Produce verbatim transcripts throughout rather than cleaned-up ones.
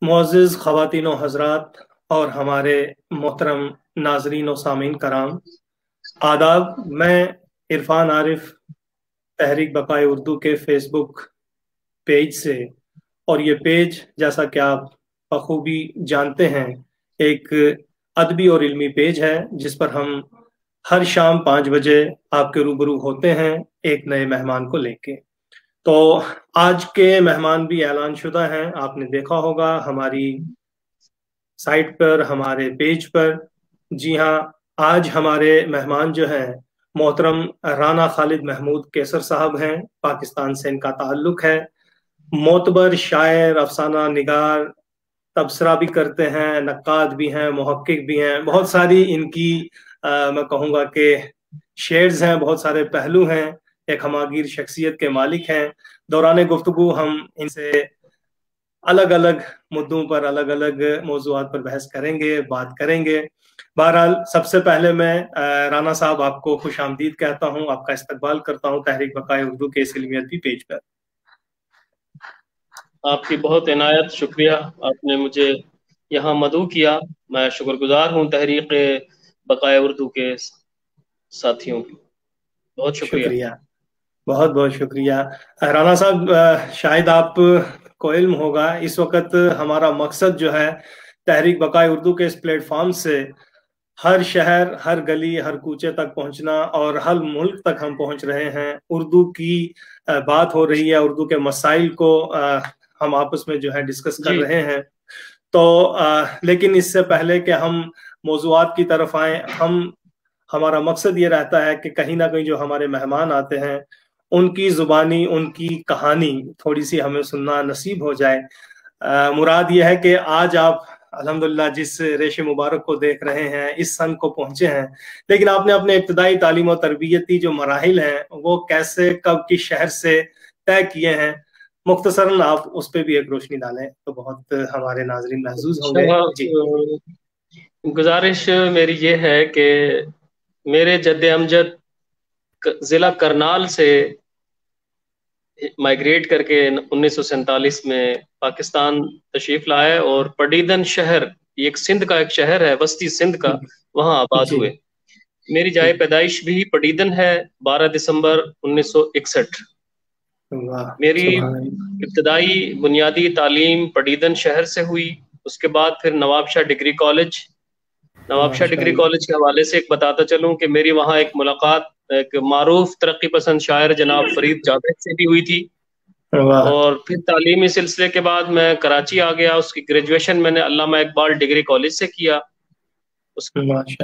मुअज़्ज़िज़ ख़वातीन व हज़रात और हमारे मोहतरम नाज़रीन व सामीन कराम, आदाब। मैं इरफान आरिफ तहरीक बक़ाए उर्दू के फेसबुक पेज से, और ये पेज जैसा कि आप बखूबी जानते हैं एक अदबी और इल्मी पेज है जिस पर हम हर शाम पाँच बजे आपके रूबरू होते हैं एक नए मेहमान को लेके। तो आज के मेहमान भी ऐलान शुदा हैं, आपने देखा होगा हमारी साइट पर, हमारे पेज पर। जी हाँ, आज हमारे मेहमान जो हैं मोहतरम राना खालिद महमूद कैसर साहब हैं। पाकिस्तान से इनका ताल्लुक है। मोतबर शायर, अफसाना निगार, तबसरा भी करते हैं, नक्काद भी हैं, मुहक्किक भी हैं। बहुत सारी इनकी आ, मैं कहूँगा कि शेयर्स हैं, बहुत सारे पहलू हैं। एक हमागीर शख्सियत के मालिक हैं। दौरान गुफ्तगू हम इनसे अलग अलग मुद्दों पर, अलग अलग मौज़ूआत पर बहस करेंगे, बात करेंगे। बहरहाल सबसे पहले मैं राना साहब आपको खुश आमदीद कहता हूँ, आपका इस्तकबाल करता हूँ तहरीक बक़ाए उर्दू के इस इल्मी अदबी पेज पर। आपकी बहुत इनायत, शुक्रिया। आपने मुझे यहाँ मदऊ किया। मैं शुक्रगुजार हूँ तहरीक बक़ाए उर्दू के साथियों की। बहुत शुक्रिया, शुक्रिया, बहुत बहुत शुक्रिया। राना साहब, शायद आप को इल्म होगा, इस वक्त हमारा मकसद जो है तहरीक बक़ाए उर्दू के इस प्लेटफॉर्म से हर शहर, हर गली, हर कूचे तक पहुंचना, और हर मुल्क तक हम पहुंच रहे हैं। उर्दू की बात हो रही है, उर्दू के मसाइल को हम आपस में जो है डिस्कस कर रहे हैं। तो लेकिन इससे पहले कि हम मौज़ूआत की तरफ आए, हम हमारा मकसद ये रहता है कि कहीं ना कहीं जो हमारे मेहमान आते हैं उनकी ज़ुबानी, उनकी कहानी थोड़ी सी हमें सुनना नसीब हो जाए। आ, मुराद ये है कि आज आप अल्हम्दुलिल्लाह जिस रेशे मुबारक को देख रहे हैं, इस सन को पहुंचे हैं, लेकिन आपने अपने इब्तदाई तालीम और तरबियती जो मराहिल हैं वो कैसे, कब, किस शहर से तय किए हैं, मुख्तसरन आप उस पर भी एक रोशनी डालें तो बहुत हमारे नाज़रीन महसूस होंगे। जी, गुजारिश मेरी ये है कि मेरे जद्दे अमजद ज़िला करनाल से माइग्रेट करके उन्नीस सौ सैंतालीस में पाकिस्तान तशरीफ लाए और पडीदन शहर, एक सिंध का एक शहर है, बस्ती सिंध का, वहाँ आबाद हुए। मेरी जाए पैदाइश भी पडीदन है, बारह दिसंबर उन्नीस सौ इकसठ। मेरी इब्तदाई बुनियादी तालीम पडीदन शहर से हुई। उसके बाद फिर Nawabshah degree college, Nawabshah degree college के हवाले से एक बताता चलूं कि मेरी वहाँ एक मुलाकात एक मारूफ तरक्की पसंद शायर जनाब फरीद जावेद से भी हुई थी। और फिर तालीमी सिलसिले के बाद मैं कराची आ गया। उसकी ग्रेजुएशन मैंने अल्लामा इकबाल डिग्री कॉलेज से किया। उसके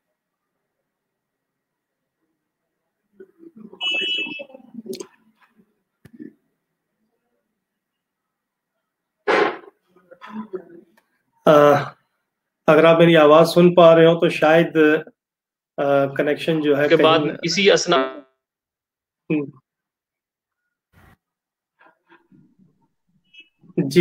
अगर आप मेरी आवाज सुन पा रहे हो तो शायद कनेक्शन जो है के बाद इसी असना जी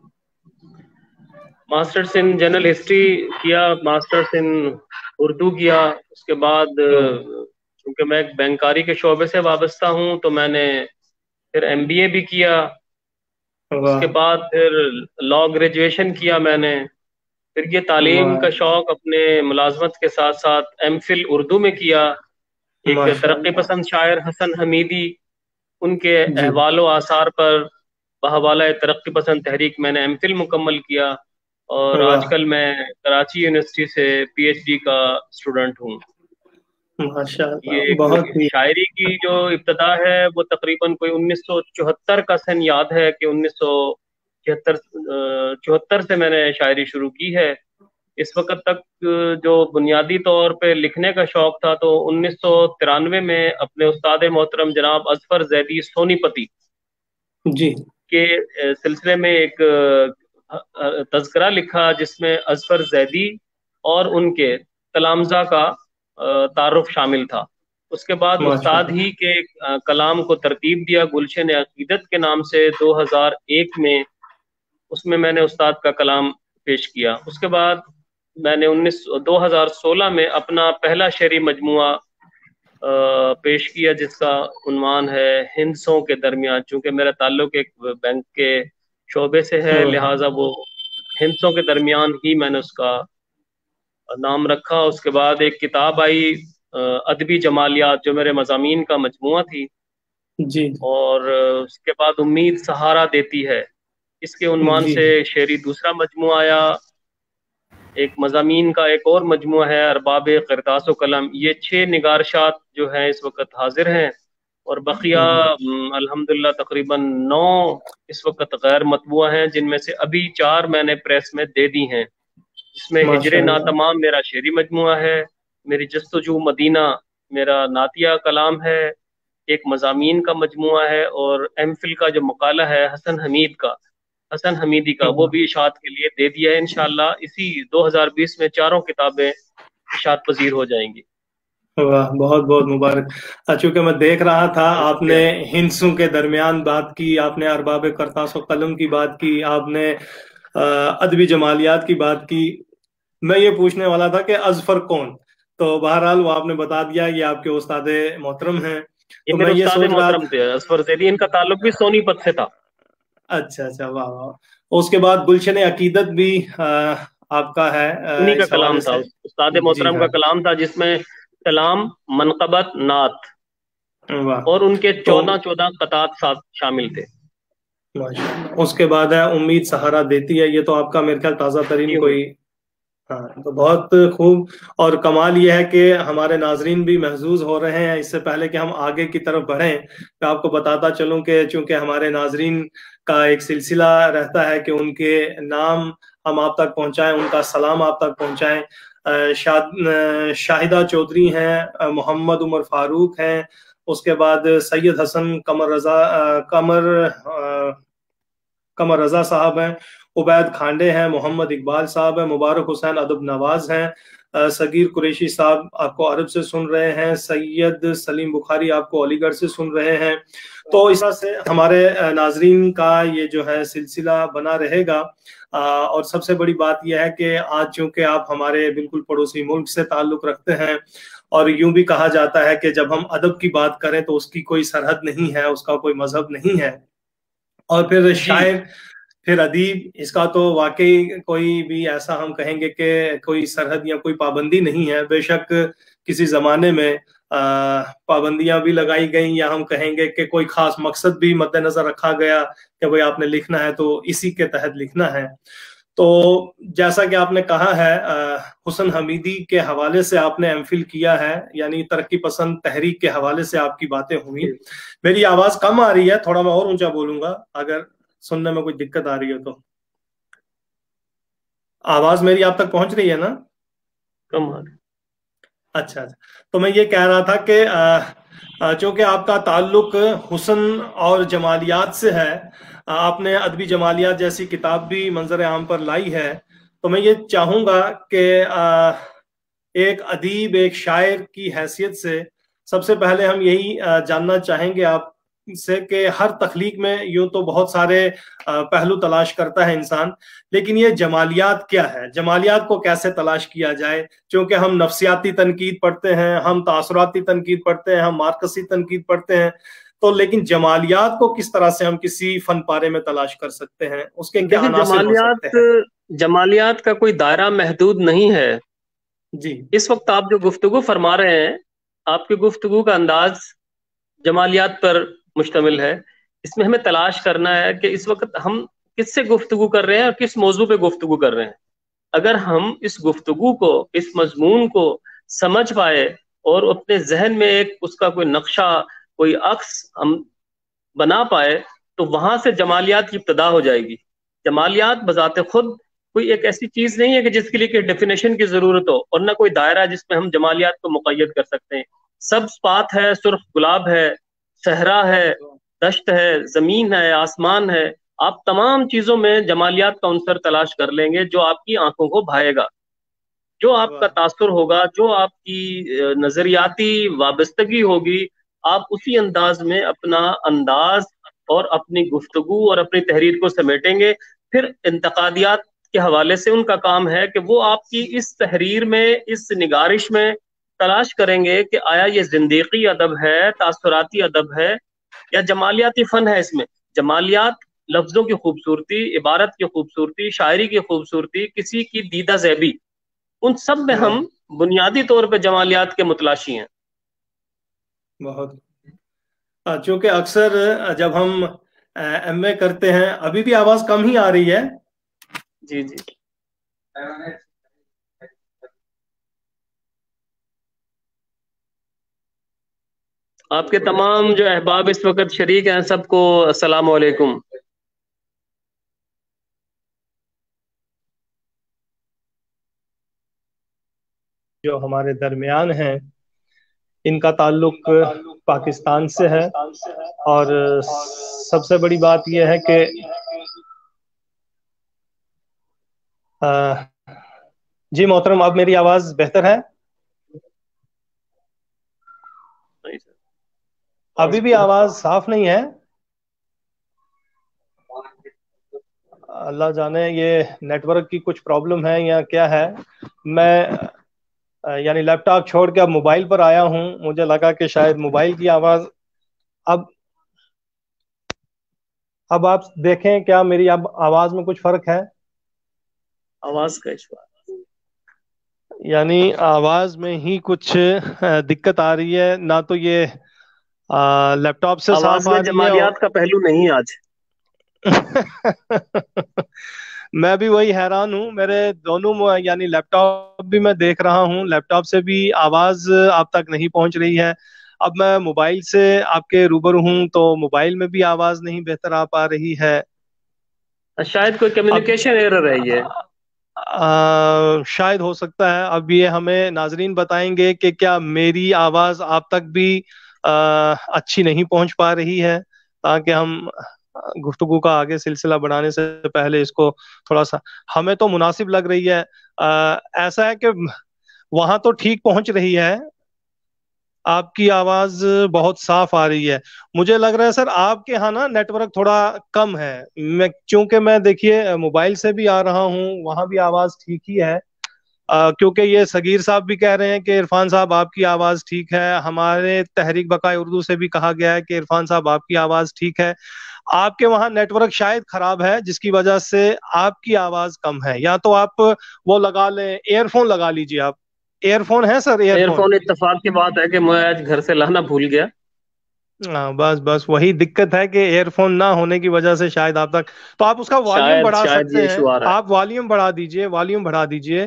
मास्टर्स इन जनरल हिस्ट्री किया, मास्टर्स इन उर्दू किया। उसके बाद क्योंकि मैं बैंकारी के शोबे से वाबस्ता हूँ तो मैंने फिर एमबीए भी किया। उसके बाद फिर लॉ ग्रेजुएशन किया मैंने। फिर ये तालीम का शौक अपने मुलाजमत के साथ साथ एमफिल उर्दू में किया। एक तरक्की पसंद शायर हसन हमीदी, उनके अहवाल आसार पर बहवाला तरक्की पसंद तहरीक मैंने एमफिल मुकम्मल किया। और आजकल मैं कराची यूनिवर्सिटी से पीएचडी का स्टूडेंट हूँ। ये बहुत ही शायरी की जो इब्तदा है वो तकरीबन कोई उन्नीस सौ चौहत्तर का सन याद है कि उन्नीस सौ छिहत्तर चौहत्तर से मैंने शायरी शुरू की है। इस वक्त तक जो बुनियादी तौर पे लिखने का शौक था तो उन्नीस सौ तिरानवे में अपने उस्ताद मोहतरम जनाब अजफर जैदी सोनीपति जी के सिलसिले में एक तज़किरा लिखा जिसमें अजफर जैदी और उनके कलामजा का तारुफ शामिल था। उसके बाद उस्ताद ही के कलाम को तरतीब दिया गुलशन अकीदत के नाम से दो हज़ार एक में, उसमें मैंने उस्ताद का कलाम पेश किया। उसके बाद मैंने उन्नीस दो हज़ार सोलह में अपना पहला शेरी मजमुआ पेश किया जिसका उन्वान है हिंसों के दरमियान। चूंकि मेरा ताल्लुक एक बैंक के शोबे से है लिहाजा वो ہندسوں کے درمیان ہی میں نے اس کا نام رکھا۔ اس کے بعد ایک کتاب آئی ادبی جمالیات، جو میرے مضامین کا مجموعہ تھی، جی اور اس کے بعد امید سہارا دیتی ہے، اس کے عنوان جی سے شعری دوسرا مجموعہ آیا۔ ایک مضامین کا ایک اور مجموعہ ہے ارباب قرطاس و قلم۔ یہ چھ نگارشات جو ہیں اس وقت حاضر ہیں، اور بقیہ الحمدللہ تقریباً نو اس وقت غیر مطبوعہ ہیں، جن میں سے ابھی چار میں نے پریس میں دے دی ہیں، جس میں ہجر ماشاء اللہ ناتمام میرا شعری مجموعہ ہے، میری جستجو مدینہ میرا نعتیہ کلام ہے، ایک مضامین کا مجموعہ ہے، اور ایم فل کا جو مقالہ ہے حسن حمید کا حسن حمیدی کا، وہ بھی اشاعت کے لیے دے دیا ہے۔ انشاءاللہ اسی دو ہزار بیس میں چاروں کتابیں اشاعت پذیر ہو جائیں گی۔ واہ، بہت بہت مبارک۔ چونکہ میں دیکھ رہا تھا آپ نے ہندسوں کے درمیان بات کی، آپ نے ارباب قرطاس و قلم کی بات کی، آپ نے ادبی جمالیات کی بات کی۔ میں یہ پوچھنے والا تھا کہ اظفر کون، تو بہرحال وہ آپ نے بتا دیا، یہ آپ کے استاد محترم ہیں۔ یہ تو میرے میں یہ استاد سوچ رہا محترم تھے اظفر زیدی، ان کا تعلق بھی سونی پت سے تھا۔ اچھا اچھا، واہ واہ۔ اس کے بعد گلشن عقیدت بھی آپ کا ہے انہی کا اس کلام حوالے تھا، سے؟ استاد جی محترم ہاں، کا کلام تھا، جس میں کلام، منقبت، نعت واہ۔ اور ان کے تو چودہ چودہ قطعات ساتھ شامل تھے۔ ماشاءاللہ۔ اس کے بعد ہے امید سہارا دیتی ہے، یہ تو آپ کا میرے خیال تازہ ترین کوئی، ہاں تو بہت خوب۔ اور کمال یہ ہے کہ ہمارے ناظرین بھی محظوظ ہو رہے ہیں۔ اس سے پہلے کہ ہم آگے کی طرف بڑھیں، میں آپ کو بتاتا چلوں کہ چونکہ ہمارے ناظرین کا ایک سلسلہ رہتا ہے کہ ان کے نام ہم آپ تک پہنچائیں، ان کا سلام آپ تک پہنچائیں۔ شاہدہ چودھری ہیں، محمد عمر فاروق ہیں، اس کے بعد سید حسن قمر رضا قمر قمر رضا صاحب ہیں، عبید کھانڈے ہیں، محمد اقبال صاحب ہیں، مبارک حسین ادب نواز ہیں، صغیر قریشی صاحب آپ کو عرب سے سن رہے ہیں، سید سلیم بخاری آپ کو علی گڑھ سے سن رہے ہیں۔ تو اس طرح سے ہمارے ناظرین کا یہ جو ہے سلسلہ بنا رہے گا۔ اور سب سے بڑی بات یہ ہے کہ آج چونکہ آپ ہمارے بالکل پڑوسی ملک سے تعلق رکھتے ہیں، اور یوں بھی کہا جاتا ہے کہ جب ہم ادب کی بات کریں تو اس کی کوئی سرحد نہیں ہے، اس کا کوئی مذہب نہیں ہے، اور پھر شاعر پھر ادیب، اس کا تو واقعی کوئی بھی ایسا ہم کہیں گے کہ کوئی سرحد یا کوئی پابندی نہیں ہے۔ بے شک کسی زمانے میں پابندیاں بھی لگائی گئیں، یا ہم کہیں گے کہ کوئی خاص مقصد بھی مد نظر رکھا گیا کہ بھئی آپ نے لکھنا ہے تو اسی کے تحت لکھنا ہے۔ تو جیسا کہ آپ نے کہا ہے، حسن حمیدی کے حوالے سے آپ نے ایم فل کیا ہے، یعنی ترقی پسند تحریک کے حوالے سے آپ کی باتیں ہوئی۔ میری آواز کم آ رہی ہے، تھوڑا میں اور اونچا بولوں گا اگر سننے میں کوئی دقت آ رہی ہے تو۔ آواز میری آپ تک پہنچ رہی ہے نا؟ کم آ رہی۔ اچھا اچھا، تو میں یہ کہہ رہا تھا کہ چونکہ آپ کا تعلق حسن اور جمالیات سے ہے، آپ نے ادبی جمالیات جیسی کتاب بھی منظر عام پر لائی ہے، تو میں یہ چاہوں گا کہ ایک ادیب، ایک شاعر کی حیثیت سے سب سے پہلے ہم یہی جاننا چاہیں گے آپ سے کہ ہر تخلیق میں یوں تو بہت سارے پہلو تلاش کرتا ہے انسان، لیکن یہ جمالیات کیا ہے؟ جمالیات کو کیسے تلاش کیا جائے؟ چونکہ ہم نفسیاتی تنقید پڑھتے ہیں، ہم تاثراتی تنقید پڑھتے ہیں، ہم مارکسی تنقید پڑھتے ہیں، تو لیکن جمالیات کو کس طرح سے ہم کسی فن پارے میں تلاش کر سکتے ہیں؟ اس کے کیا عناصر ہو سکتے ہیں؟ جمالیات کا کوئی دائرہ محدود نہیں ہے۔ جی، اس وقت آپ جو گفتگو فرما رہے ہیں، آپ کی گفتگو کا انداز جمالیات پر مشتمل ہے۔ اس میں ہمیں تلاش کرنا ہے کہ اس وقت ہم کس سے گفتگو کر رہے ہیں اور کس موضوع پہ گفتگو کر رہے ہیں۔ اگر ہم اس گفتگو کو، اس مضمون کو سمجھ پائے اور اپنے ذہن میں ایک اس کا کوئی نقشہ، کوئی عکس ہم بنا پائے، تو وہاں سے جمالیات کی ابتدا ہو جائے گی۔ جمالیات بذات خود کوئی ایک ایسی چیز نہیں ہے کہ جس کے لیے کہ ڈیفینیشن کی ضرورت ہو، اور نہ کوئی دائرہ جس میں ہم جمالیات کو مقید کر سکتے ہیں۔ سبز پات ہے، سرخ گلاب ہے، صحرا ہے، دشت ہے، زمین ہے، آسمان ہے، آپ تمام چیزوں میں جمالیات کا عنصر تلاش کر لیں گے جو آپ کی آنکھوں کو بھائے گا، جو آپ کا تاثر ہوگا، جو آپ کی نظریاتی وابستگی ہوگی، آپ اسی انداز میں اپنا انداز اور اپنی گفتگو اور اپنی تحریر کو سمیٹیں گے۔ پھر انتقادیات کے حوالے سے ان کا کام ہے کہ وہ آپ کی اس تحریر میں، اس نگارش میں تلاش کریں گے کہ آیا یہ زندیقی ادب ہے، تاثراتی ادب ہے، یا جمالیاتی فن ہے۔ اس میں جمالیات لفظوں کی خوبصورتی، عبارت کی خوبصورتی، شاعری کی خوبصورتی، کسی کی دیدہ زیبی، ان سب میں ہم بنیادی طور پہ جمالیات کے متلاشی ہیں۔ بہت، چونکہ اکثر جب ہم ایم اے کرتے ہیں، ابھی بھی آواز کم ہی آ رہی ہے۔ جی جی آپ کے تمام جو احباب اس وقت شریک ہیں، سب کو السلام علیکم۔ جو ہمارے درمیان ہیں ان کا تعلق پاکستان سے ہے، اور سب سے بڑی بات یہ ہے کہ جی محترم، اب میری آواز بہتر ہے؟ ابھی بھی آواز صاف نہیں ہے؟ اللہ جانے یہ نیٹ ورک کی کچھ پرابلم ہے یا کیا ہے۔ میں یعنی لیپ ٹاپ چھوڑ کے اب موبائل پر آیا ہوں، مجھے لگا کہ شاید موبائل کی آواز اب اب آپ دیکھیں کیا میری اب آواز میں کچھ فرق ہے؟ آواز کا ایشو، یعنی آواز میں ہی کچھ دقت آ رہی ہے، نہ تو یہ لیپ ٹاپ سے صاف آ رہی ہے، جمالیات کا پہلو نہیں آج۔ میں بھی وہی حیران ہوں، میرے دونوں یعنی لیپ ٹاپ بھی میں دیکھ رہا ہوں، لیپ ٹاپ سے بھی آواز آپ تک نہیں پہنچ رہی ہے۔ اب میں موبائل سے آپ کے روبرو ہوں تو موبائل میں بھی آواز نہیں بہتر آ پا رہی ہے۔ شاید کوئی کمیونیکیشن ایرر ہے یہ، شاید ہو سکتا ہے۔ اب یہ ہمیں ناظرین بتائیں گے کہ کیا میری آواز آپ تک بھی اچھی نہیں پہنچ پا رہی ہے، تاکہ ہم گفتگو کا آگے سلسلہ بڑھانے سے پہلے اس کو تھوڑا سا، ہمیں تو مناسب لگ رہی ہے۔ ایسا ہے کہ وہاں تو ٹھیک پہنچ رہی ہے، آپ کی آواز بہت صاف آ رہی ہے۔ مجھے لگ رہا ہے سر آپ کے ہاں نا نیٹ ورک تھوڑا کم ہے، میں چونکہ میں دیکھیے موبائل سے بھی آ رہا ہوں، وہاں بھی آواز ٹھیک ہی ہے، کیونکہ یہ صغیر صاحب بھی کہہ رہے ہیں کہ عرفان صاحب آپ کی آواز ٹھیک ہے، ہمارے تحریک بقائے اردو سے بھی کہا گیا ہے کہ عرفان صاحب آپ کی آواز ٹھیک ہے۔ آپ کے وہاں نیٹ ورک شاید خراب ہے جس کی وجہ سے آپ کی آواز کم ہے، یا تو آپ وہ لگا لیں، ایئر فون لگا لیجیے۔ آپ ایئر فون ہے سر؟ ایئر فون اتفاق کی بات ہے کہ میں آج گھر سے لانا بھول گیا۔ ہاں بس بس وہی دقت ہے کہ ایئر فون نہ ہونے کی وجہ سے شاید آپ تک، تو آپ اس کا والیوم بڑھا سکتے ہیں، آپ والیوم بڑھا دیجئے، والیوم بڑھا دیجئے۔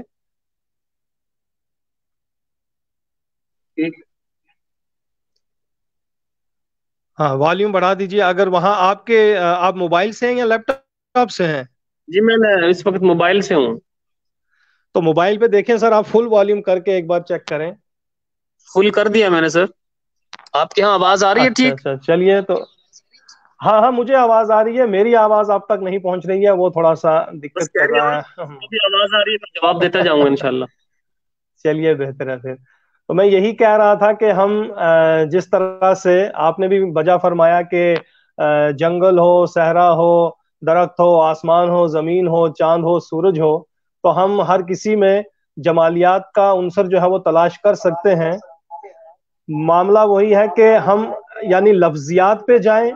ہاں والیوم بڑھا دیجئے۔ اگر وہاں آپ کے آپ موبائل سے ہیں یا لیپ ٹاپ سے ہیں؟ جی میں اس وقت موبائل سے ہوں۔ تو موبائل پہ دیکھیں سر، آپ فل والیوم کر کے ایک بار چیک کریں۔ فل کر دیا میں نے سر۔ آپ کے ہاں آواز آ رہی ہے اچھا ٹھیک؟ اچھا چلیے، تو ہاں ہاں مجھے آواز آ رہی ہے، میری آواز آپ تک نہیں پہنچ رہی ہے، وہ تھوڑا سا دقت کر رہا ہے۔ آواز آ رہی ہے، میں جواب دیتا جاؤں گا انشاءاللہ۔ چلیے بہتر ہے پھر۔ تو میں یہی کہہ رہا تھا کہ ہم جس طرح سے آپ نے بھی بجا فرمایا کہ جنگل ہو، صحرا ہو، درخت ہو، آسمان ہو، زمین ہو، چاند ہو، سورج ہو، تو ہم ہر کسی میں جمالیات کا عنصر جو ہے وہ تلاش کر سکتے ہیں۔ معاملہ وہی ہے کہ ہم یعنی لفظیات پہ جائیں،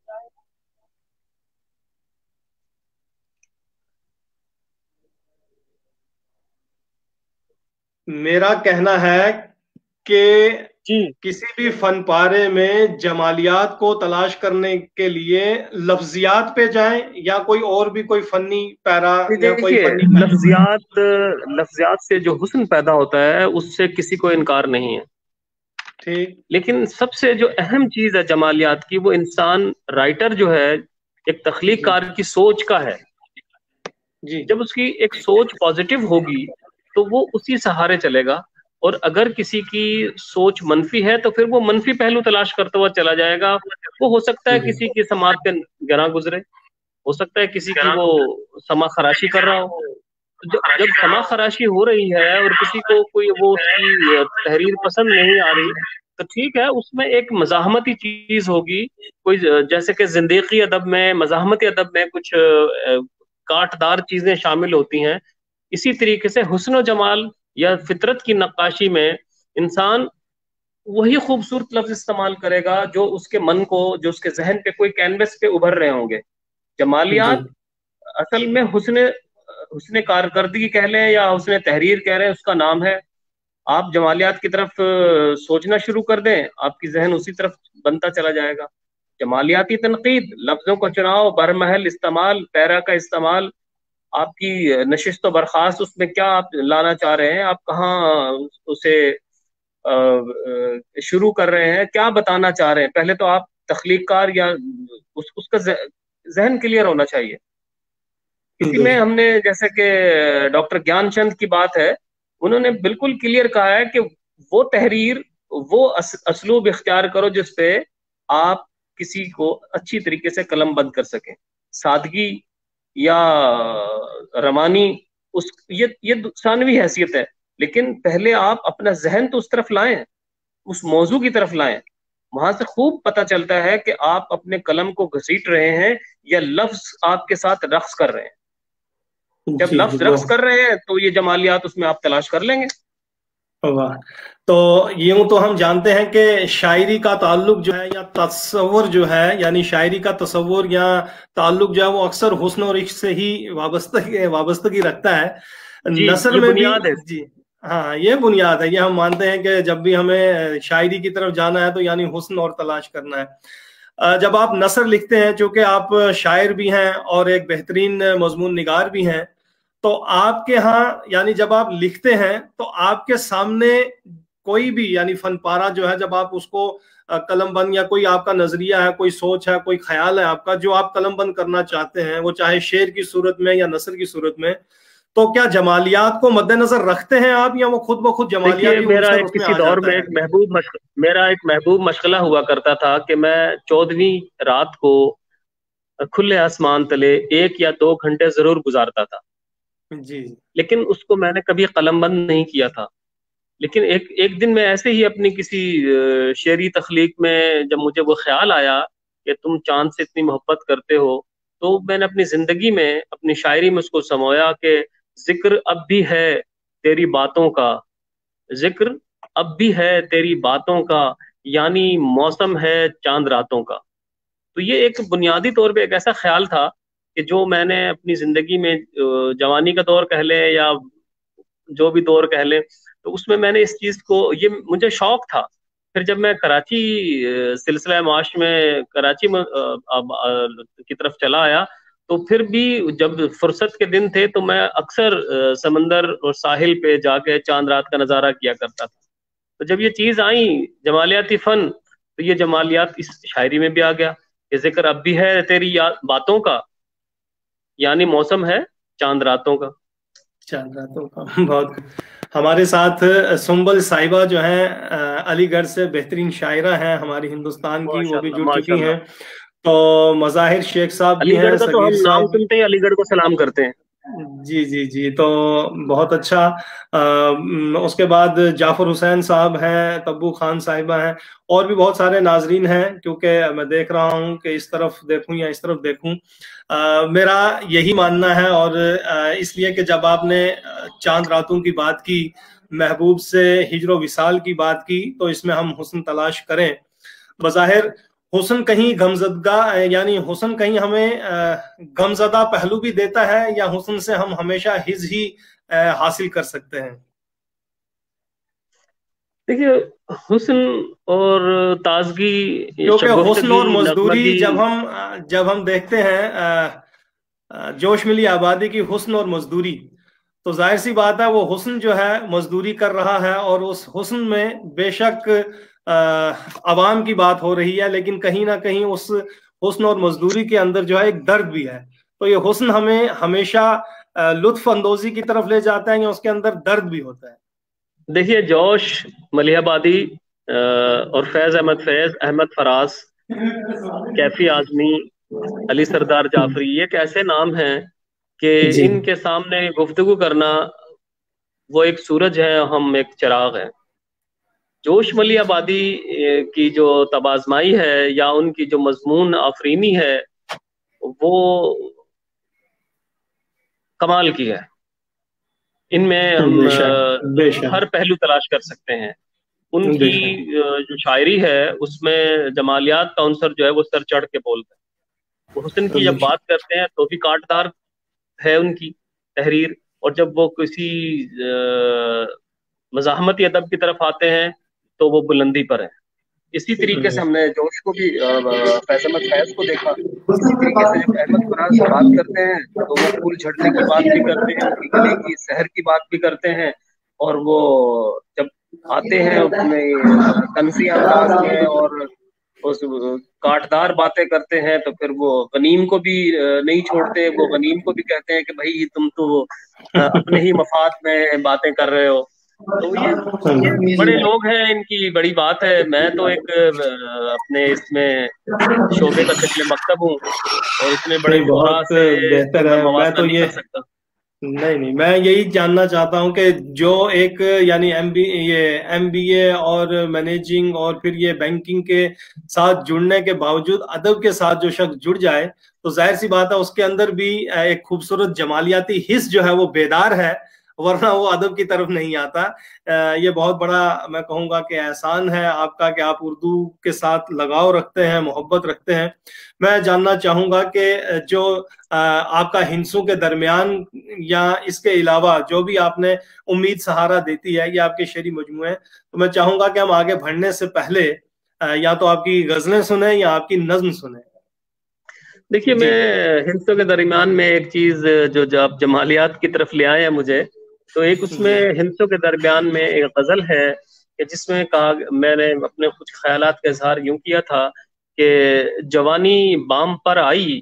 میرا کہنا ہے کہ کسی بھی فن پارے میں جمالیات کو تلاش کرنے کے لیے لفظیات پہ جائیں یا کوئی اور بھی کوئی فنی پیرا یا کوئی فنی لفظیات لفظیات سے جو حسن پیدا ہوتا ہے اس سے کسی کو انکار نہیں ہے، ٹھیک، لیکن سب سے جو اہم چیز ہے جمالیات کی، وہ انسان رائٹر جو ہے ایک تخلیق کار کی سوچ کا ہے۔ جی جب اس کی ایک سوچ پازیٹو ہوگی تو وہ اسی سہارے چلے گا، اور اگر کسی کی سوچ منفی ہے تو پھر وہ منفی پہلو تلاش کرتا ہوا چلا جائے گا۔ وہ ہو سکتا ہے کسی کی سماعت پہ گراں گزرے، ہو سکتا ہے کسی کی وہ سما خراشی کر رہا ہو۔ جب سما خراشی ہو رہی ہے اور کسی کو کوئی وہ اس کی تحریر پسند نہیں آ رہی تو ٹھیک ہے، اس میں ایک مزاحمتی چیز ہوگی، کوئی جیسے کہ زندیقی ادب میں، مزاحمتی ادب میں کچھ کاٹ دار چیزیں شامل ہوتی ہیں۔ اسی طریقے سے حسن و جمال یا فطرت کی نقاشی میں انسان وہی خوبصورت لفظ استعمال کرے گا جو اس کے من کو، جو اس کے ذہن پہ کوئی کینوس پہ ابھر رہے ہوں گے۔ جمالیات جی اصل میں حسن حسن کارکردگی کہہ لیں یا حسن تحریر کہہ رہے ہیں، اس کا نام ہے. آپ جمالیات کی طرف سوچنا شروع کر دیں، آپ کی ذہن اسی طرف بنتا چلا جائے گا. جمالیاتی تنقید، لفظوں کا چناؤ، برمحل استعمال، پیرا کا استعمال، آپ کی نشست و برخاست، اس میں کیا آپ لانا چاہ رہے ہیں، آپ کہاں اسے شروع کر رہے ہیں، کیا بتانا چاہ رہے ہیں. پہلے تو آپ تخلیق کار یا اس, اس کا ذہن کلیئر ہونا چاہیے. اسی میں ہم نے جیسے کہ ڈاکٹر گیان چند کی بات ہے، انہوں نے بالکل کلیئر کہا ہے کہ وہ تحریر، وہ اسلوب اختیار کرو جس پہ آپ کسی کو اچھی طریقے سے قلم بند کر سکیں. سادگی یا روانی اس یہ یہ ثانوی حیثیت ہے، لیکن پہلے آپ اپنا ذہن تو اس طرف لائیں، اس موضوع کی طرف لائیں. وہاں سے خوب پتہ چلتا ہے کہ آپ اپنے قلم کو گھسیٹ رہے ہیں یا لفظ آپ کے ساتھ رقص کر رہے ہیں. جب جی لفظ وہ رقص کر رہے ہیں تو یہ جمالیات اس میں آپ تلاش کر لیں گے. واہ. تو یوں تو ہم جانتے ہیں کہ شاعری کا تعلق جو ہے یا تصور جو ہے، یعنی شاعری کا تصور یا تعلق جو ہے وہ اکثر حسن اور عشق سے ہی وابستگی وابستگی رکھتا ہے. جی نثر یہ میں بھی بنیاد ہے. جی ہاں یہ بنیاد ہے. یہ ہم مانتے ہیں کہ جب بھی ہمیں شاعری کی طرف جانا ہے تو یعنی حسن اور تلاش کرنا ہے. جب آپ نثر لکھتے ہیں، چونکہ آپ شاعر بھی ہیں اور ایک بہترین مضمون نگار بھی ہیں، تو آپ کے ہاں یعنی جب آپ لکھتے ہیں تو آپ کے سامنے کوئی بھی یعنی فن پارہ جو ہے، جب آپ اس کو قلم بند یا کوئی آپ کا نظریہ ہے، کوئی سوچ ہے، کوئی خیال ہے آپ کا جو آپ قلم بند کرنا چاہتے ہیں، وہ چاہے شعر کی صورت میں یا نثر کی صورت میں، تو کیا جمالیات کو مد نظر رکھتے ہیں آپ، یا وہ خود بخود دیکھیے جمالیاتی میرا عنصر ایک اس میں کسی آ دور جاتا میں ہے؟ ایک محبوب مشغ... میرا ایک محبوب مشغلہ ہوا کرتا تھا کہ میں چودہویں رات کو کھلے آسمان تلے ایک یا دو گھنٹے ضرور گزارتا تھا، جی لیکن اس کو میں نے کبھی قلم بند نہیں کیا تھا. لیکن ایک ایک دن میں ایسے ہی اپنی کسی شعری تخلیق میں جب مجھے وہ خیال آیا کہ تم چاند سے اتنی محبت کرتے ہو، تو میں نے اپنی زندگی میں اپنی شاعری میں اس کو سمویا کہ ذکر اب بھی ہے تیری باتوں کا، ذکر اب بھی ہے تیری باتوں کا، یعنی موسم ہے چاند راتوں کا. تو یہ ایک بنیادی طور پہ ایک ایسا خیال تھا کہ جو میں نے اپنی زندگی میں جوانی کا دور کہہ لیں یا جو بھی دور کہہ لیں، تو اس میں میں نے اس چیز کو، یہ مجھے شوق تھا. پھر جب میں کراچی سلسلہ معاش میں کراچی کی طرف چلا آیا، تو پھر بھی جب فرصت کے دن تھے تو میں اکثر سمندر اور ساحل پہ جا کے چاند رات کا نظارہ کیا کرتا تھا. تو جب یہ چیز آئی جمالیاتی فن، تو یہ جمالیات اس شاعری میں بھی آ گیا کہ ذکر اب بھی ہے تیری باتوں کا، یعنی موسم ہے چاند راتوں کا. چاند راتوں کا. بہت. ہمارے ساتھ سنبل صاحبہ جو ہیں علی گڑھ سے بہترین شاعرہ ہیں ہماری ہندوستان کی، وہ ماشاء بھی اللہ جڑ ماشاء چکی اللہ. ہیں. تو مظاہر شیخ صاحب بھی علی ہیں، گڑھ کا تو صغیر ہم نام صاحب. سنتے ہی علی گڑھ کو سلام کرتے ہیں. جی جی جی تو بہت اچھا. اس کے بعد جعفر حسین صاحب ہیں، تبو خان صاحبہ ہیں، اور بھی بہت سارے ناظرین ہیں. کیونکہ میں دیکھ رہا ہوں کہ اس طرف دیکھوں یا اس طرف دیکھوں، میرا یہی ماننا ہے. اور اس لیے کہ جب آپ نے چاند راتوں کی بات کی، محبوب سے ہجر و وصال کی بات کی، تو اس میں ہم حسن تلاش کریں. بظاہر حسن کہیں غمزدگا یعنی حسن کہیں ہمیں غمزدہ پہلو بھی دیتا ہے، یا حسن سے ہم ہمیشہ حز ہی حاصل کر سکتے ہیں؟ دیکھیے حسن اور تازگی، کیونکہ حسن شگفتگی، اور مزدوری نغمگی. جب ہم جب ہم دیکھتے ہیں جوش ملی آبادی کی حسن اور مزدوری، تو ظاہر سی بات ہے وہ حسن جو ہے مزدوری کر رہا ہے، اور اس حسن میں بے شک عوام کی بات ہو رہی ہے، لیکن کہیں نہ کہیں اس حسن اور مزدوری کے اندر جو ہے ایک درد بھی ہے. تو یہ حسن ہمیں ہمیشہ لطف اندوزی کی طرف لے جاتا ہے، یا اس کے اندر درد بھی ہوتا ہے؟ دیکھیے جوش ملیح آبادی اور فیض احمد فیض، احمد فراز، کیفی اعظمی، علی سردار جعفری، یہ ایک ایسے نام ہیں کہ جی ان کے سامنے گفتگو کرنا، وہ ایک سورج ہے، ہم ایک چراغ ہیں. جوش ملی آبادی کی جو تبازمائی ہے یا ان کی جو مضمون آفرینی ہے، وہ کمال کی ہے. ان میں ہم بے شک بے شک ہر پہلو تلاش کر سکتے ہیں. ان بے کی شک جو شاعری ہے اس میں جمالیات کا عنصر جو ہے وہ سر چڑھ کے بولتا ہے. حسن کی جب بات کرتے ہیں تو بھی کاٹدار ہے ان کی تحریر، اور جب وہ کسی مزاحمتی ادب کی طرف آتے ہیں تو وہ بلندی پر ہیں۔ اسی طریقے سے ہم نے جوش کو بھی فیض احمد فیض کو دیکھا، اسی طریقے سے جب احمد فراز بات کرتے ہیں تو وہ پھول جھڑنے کی بات بھی کرتے ہیں، ان کی گلی کی سحر کی بات بھی کرتے ہیں، اور وہ جب آتے ہیں اپنے طنزی انداز میں اور اس کاٹدار باتیں کرتے ہیں تو پھر وہ غنیم کو بھی نہیں چھوڑتے، وہ غنیم کو بھی کہتے ہیں کہ بھائی تم تو اپنے ہی مفاد میں باتیں کر رہے ہو۔ تو یہ بڑے لوگ ہیں، ان کی بڑی بات ہے۔ میں تو ایک اپنے اس میں شعبے کا طفل مکتب ہوں، اور اتنے بڑے شعراء بہت سے بہتر تو میں ہے۔ میں موازنہ تو نہیں یہ کر سکتا۔ نہیں نہیں میں یہی جاننا چاہتا ہوں کہ جو ایک یعنی ایم بی یہ ایم بی اے اور مینیجنگ اور پھر یہ بینکنگ کے ساتھ جڑنے کے باوجود ادب کے ساتھ جو شخص جڑ جائے تو ظاہر سی بات ہے اس کے اندر بھی ایک خوبصورت جمالیاتی حص جو ہے وہ بیدار ہے، ورنہ وہ ادب کی طرف نہیں آتا۔ یہ بہت بڑا میں کہوں گا کہ احسان ہے آپ کا کہ آپ اردو کے ساتھ لگاؤ رکھتے ہیں، محبت رکھتے ہیں۔ میں جاننا چاہوں گا کہ جو آپ کا ہندسوں کے درمیان یا اس کے علاوہ جو بھی آپ نے امید سہارا دیتی ہے، یہ آپ کے شعری مجموعے ہیں، تو میں چاہوں گا کہ ہم آگے بڑھنے سے پہلے یا تو آپ کی غزلیں سنیں یا آپ کی نظم سنیں۔ دیکھیے میں ہندسوں کے درمیان میں ایک چیز جو جو آپ جمالیات کی طرف لے آئے ہیں مجھے، تو ایک اس میں ہندسوں کے درمیان میں ایک غزل ہے کہ جس میں کہا، میں نے اپنے کچھ خیالات کا اظہار یوں کیا تھا کہ جوانی بام پر آئی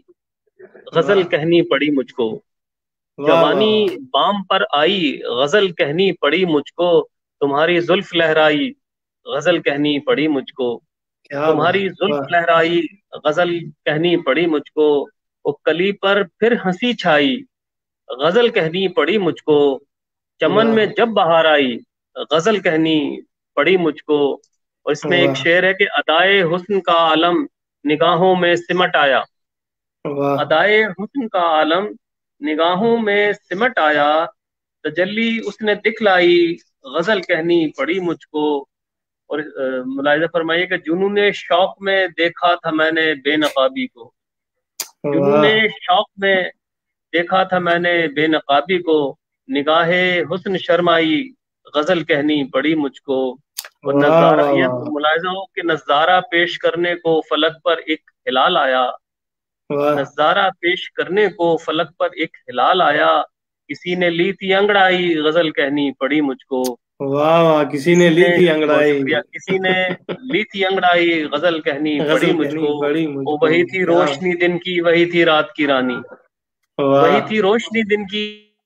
غزل کہنی پڑی مجھ کو، جوانی بام پر آئی غزل کہنی پڑی مجھ کو، تمہاری زلف لہرائی غزل کہنی پڑی مجھ کو، تمہاری زلف لہرائی غزل کہنی پڑی مجھ کو، وہ کلی پر پھر ہنسی چھائی غزل کہنی پڑی مجھ کو، چمن میں جب بہار آئی غزل کہنی پڑی مجھ کو۔ اور اس میں ایک شعر ہے کہ ادائے حسن کا عالم نگاہوں میں سمٹ آیا، ادائے حسن کا عالم نگاہوں میں سمٹ آیا، تجلی اس نے دکھلائی غزل کہنی پڑی مجھ کو۔ اور ملاحظہ فرمائیے کہ جنون شوق میں دیکھا تھا میں نے بے نقابی کو، جنون شوق میں دیکھا تھا میں نے بے نقابی کو، نگاہ حسن شرمائی غزل کہنی پڑی مجھ کو۔ اور نظارہ، یہ ملاحظہ ہو کہ نظارہ پیش کرنے کو فلک پر ایک ہلال آیا، نظارہ پیش کرنے کو فلک پر ایک ہلال آیا، کسی نے لی تھی انگڑائی غزل کہنی پڑی مجھ کو۔ واہ واہ، کسی نے لی تھی انگڑائی، کسی نے لی تھی انگڑائی غزل کہنی پڑی مجھ کو، وہ وہی تھی روشنی دن کی وہی تھی رات کی رانی، وہی تھی روشنی دن کی۔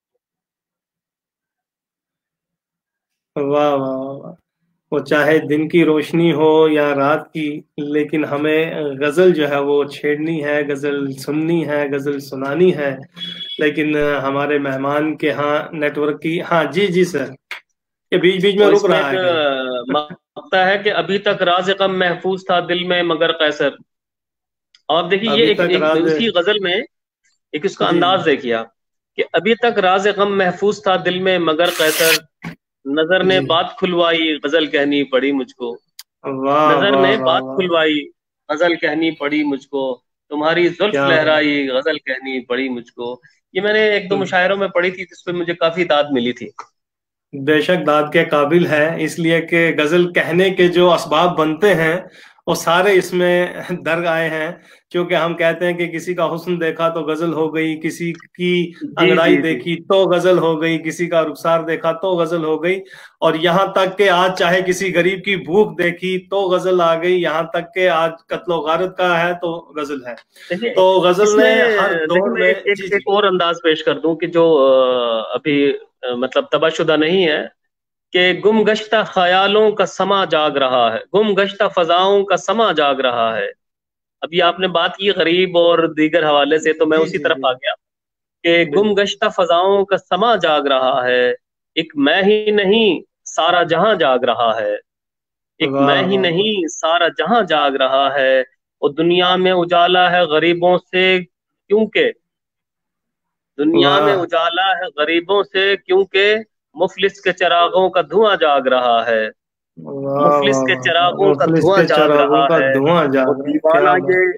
واہ واہ، وہ چاہے دن کی روشنی ہو یا رات کی، لیکن ہمیں غزل جو ہے وہ چھیڑنی ہے، غزل سننی ہے، غزل سنانی ہے۔ لیکن ہمارے مہمان کے ہاں نیٹ ورک کی، ہاں جی جی سر، یہ بیچ بیچ میں رک رہا ہے۔ مقطع ہے کہ ابھی تک راز غم محفوظ تھا دل میں مگر قیصر۔ اور دیکھیے یہ ایک اسی غزل میں ایک اس کا انداز دیکھیا کہ ابھی تک راز غم محفوظ تھا دل میں مگر قیصر، نظر نے بات کھلوائی غزل کہنی پڑی مجھ کو، نظر نے بات کھلوائی غزل کہنی پڑی مجھ کو، تمہاری زلف لہرائی غزل کہنی پڑی مجھ کو۔ یہ میں نے ایک دو مشاعروں میں پڑھی تھی جس پہ مجھے کافی داد ملی تھی۔ بے شک داد کے قابل ہے، اس لیے کہ غزل کہنے کے جو اسباب بنتے ہیں وہ سارے اس میں در آئے ہیں، کیونکہ ہم کہتے ہیں کہ کسی کا حسن دیکھا تو غزل ہو گئی، کسی کی انگڑائی دیکھی تو غزل ہو گئی، کسی کا رخسار دیکھا تو غزل ہو گئی، اور یہاں تک کہ آج چاہے کسی غریب کی بھوک دیکھی تو غزل آ گئی، یہاں تک کہ آج قتل و غارت کا ہے تو غزل ہے۔ تو غزل نے ہر دور میں ایک اور انداز پیش کر دوں کہ جو ابھی مطلب تباہ شدہ نہیں ہے، کہ گم گشتہ خیالوں کا سما جاگ رہا ہے، گم گشتہ فضاؤں کا سما جاگ رہا ہے۔ ابھی آپ نے بات کی غریب اور دیگر حوالے سے تو میں اسی طرف آ گیا کہ گم گشتہ فضاؤں کا سما جاگ رہا ہے، ایک میں ہی نہیں سارا جہاں جاگ رہا ہے، ایک میں ہی نہیں سارا جہاں جاگ رہا ہے، اور دنیا میں اجالا ہے غریبوں سے کیونکہ، دنیا میں اجالا ہے غریبوں سے کیونکہ مفلس کے چراغوں کا دھواں جاگ رہا ہے، مفلس کے چراغوں کا دھواں جاگ رہا ہے، اور دیوانہ یہ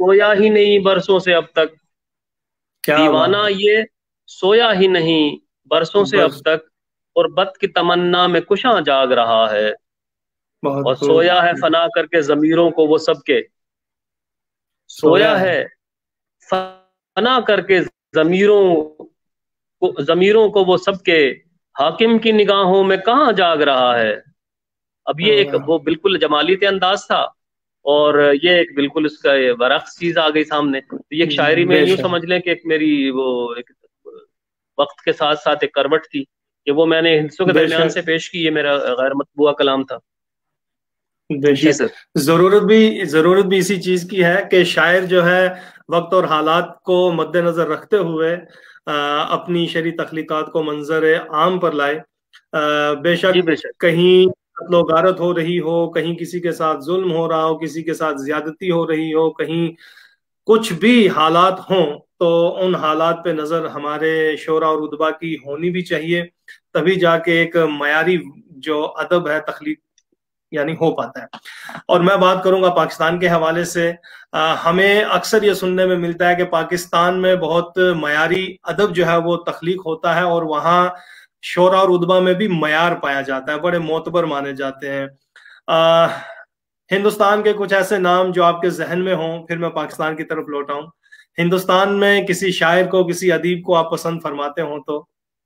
سویا ہی نہیں برسوں سے اب تک، کیا دیوانہ بات یہ سویا ہی نہیں برسوں ہے، سے اب بس تک، اور بت کی تمنا میں کشاں جاگ رہا ہے، اور بہت سویا ہے خوب، فنا کر کے ضمیروں کو وہ سب کے، سویا ہے فنا کر کے ضمیروں کو ضمیروں کو وہ سب کے، حاکم کی نگاہوں میں کہاں جاگ رہا ہے۔ اب یہ ایک واہ، وہ بالکل جمالیت انداز تھا، اور یہ ایک بالکل اس کا یہ برعکس چیز آ گئی سامنے۔ تو یہ ایک شاعری میں بے یوں شک، سمجھ لیں کہ ایک میری وہ ایک وقت کے ساتھ ساتھ ایک کروٹ تھی کہ وہ میں نے ہندسوں کے بے درمیان شک، سے پیش کی، یہ میرا غیر مطبوعہ کلام تھا۔ بے جی شک، سر۔ ضرورت بھی ضرورت بھی اسی چیز کی ہے کہ شاعر جو ہے وقت اور حالات کو مد نظر رکھتے ہوئے آ، اپنی شعری تخلیقات کو منظر عام پر لائے۔ آ، بے جی شک بے شک۔ کہیں قتل و غارت ہو رہی ہو، کہیں کسی کے ساتھ ظلم ہو رہا ہو، کسی کے ساتھ زیادتی ہو رہی ہو، کہیں کچھ بھی حالات ہوں، تو ان حالات پہ نظر ہمارے شعراء اور ادبا کی ہونی بھی چاہیے، تبھی جا کے ایک معیاری جو ادب ہے تخلیق یعنی ہو پاتا ہے۔ اور میں بات کروں گا پاکستان کے حوالے سے، ہمیں اکثر یہ سننے میں ملتا ہے کہ پاکستان میں بہت معیاری ادب جو ہے وہ تخلیق ہوتا ہے، اور وہاں شعراء اور ادبا میں بھی معیار پایا جاتا ہے، بڑے معتبر مانے جاتے ہیں۔ ہندوستان کے کچھ ایسے نام جو آپ کے ذہن میں ہوں، پھر میں پاکستان کی طرف لوٹاؤں۔ ہندوستان میں کسی شاعر کو، کسی ادیب کو آپ پسند فرماتے ہوں تو؟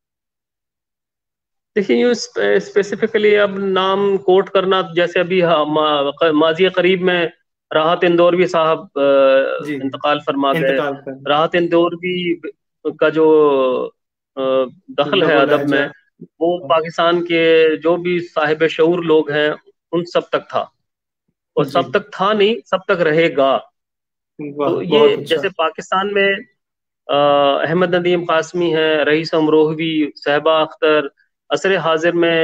دیکھیے یوں اسپیسیفکلی اب نام کوٹ کرنا، جیسے ابھی ماضی قریب میں راحت اندوروی صاحب جی انتقال فرما گئے۔ انتقال کر راحت اندوروی کا جو دخل ہے لب و ادب لہجہ، میں، وہ پاکستان کے جو بھی صاحب شعور لوگ ہیں ان سب تک تھا، اور جی سب تک تھا نہیں، سب تک رہے گا۔ واہ، تو بہت یہ اچھا، جیسے پاکستان میں احمد ندیم قاسمی ہیں، رئیس امروہوی، صہبا اختر، عصر حاضر میں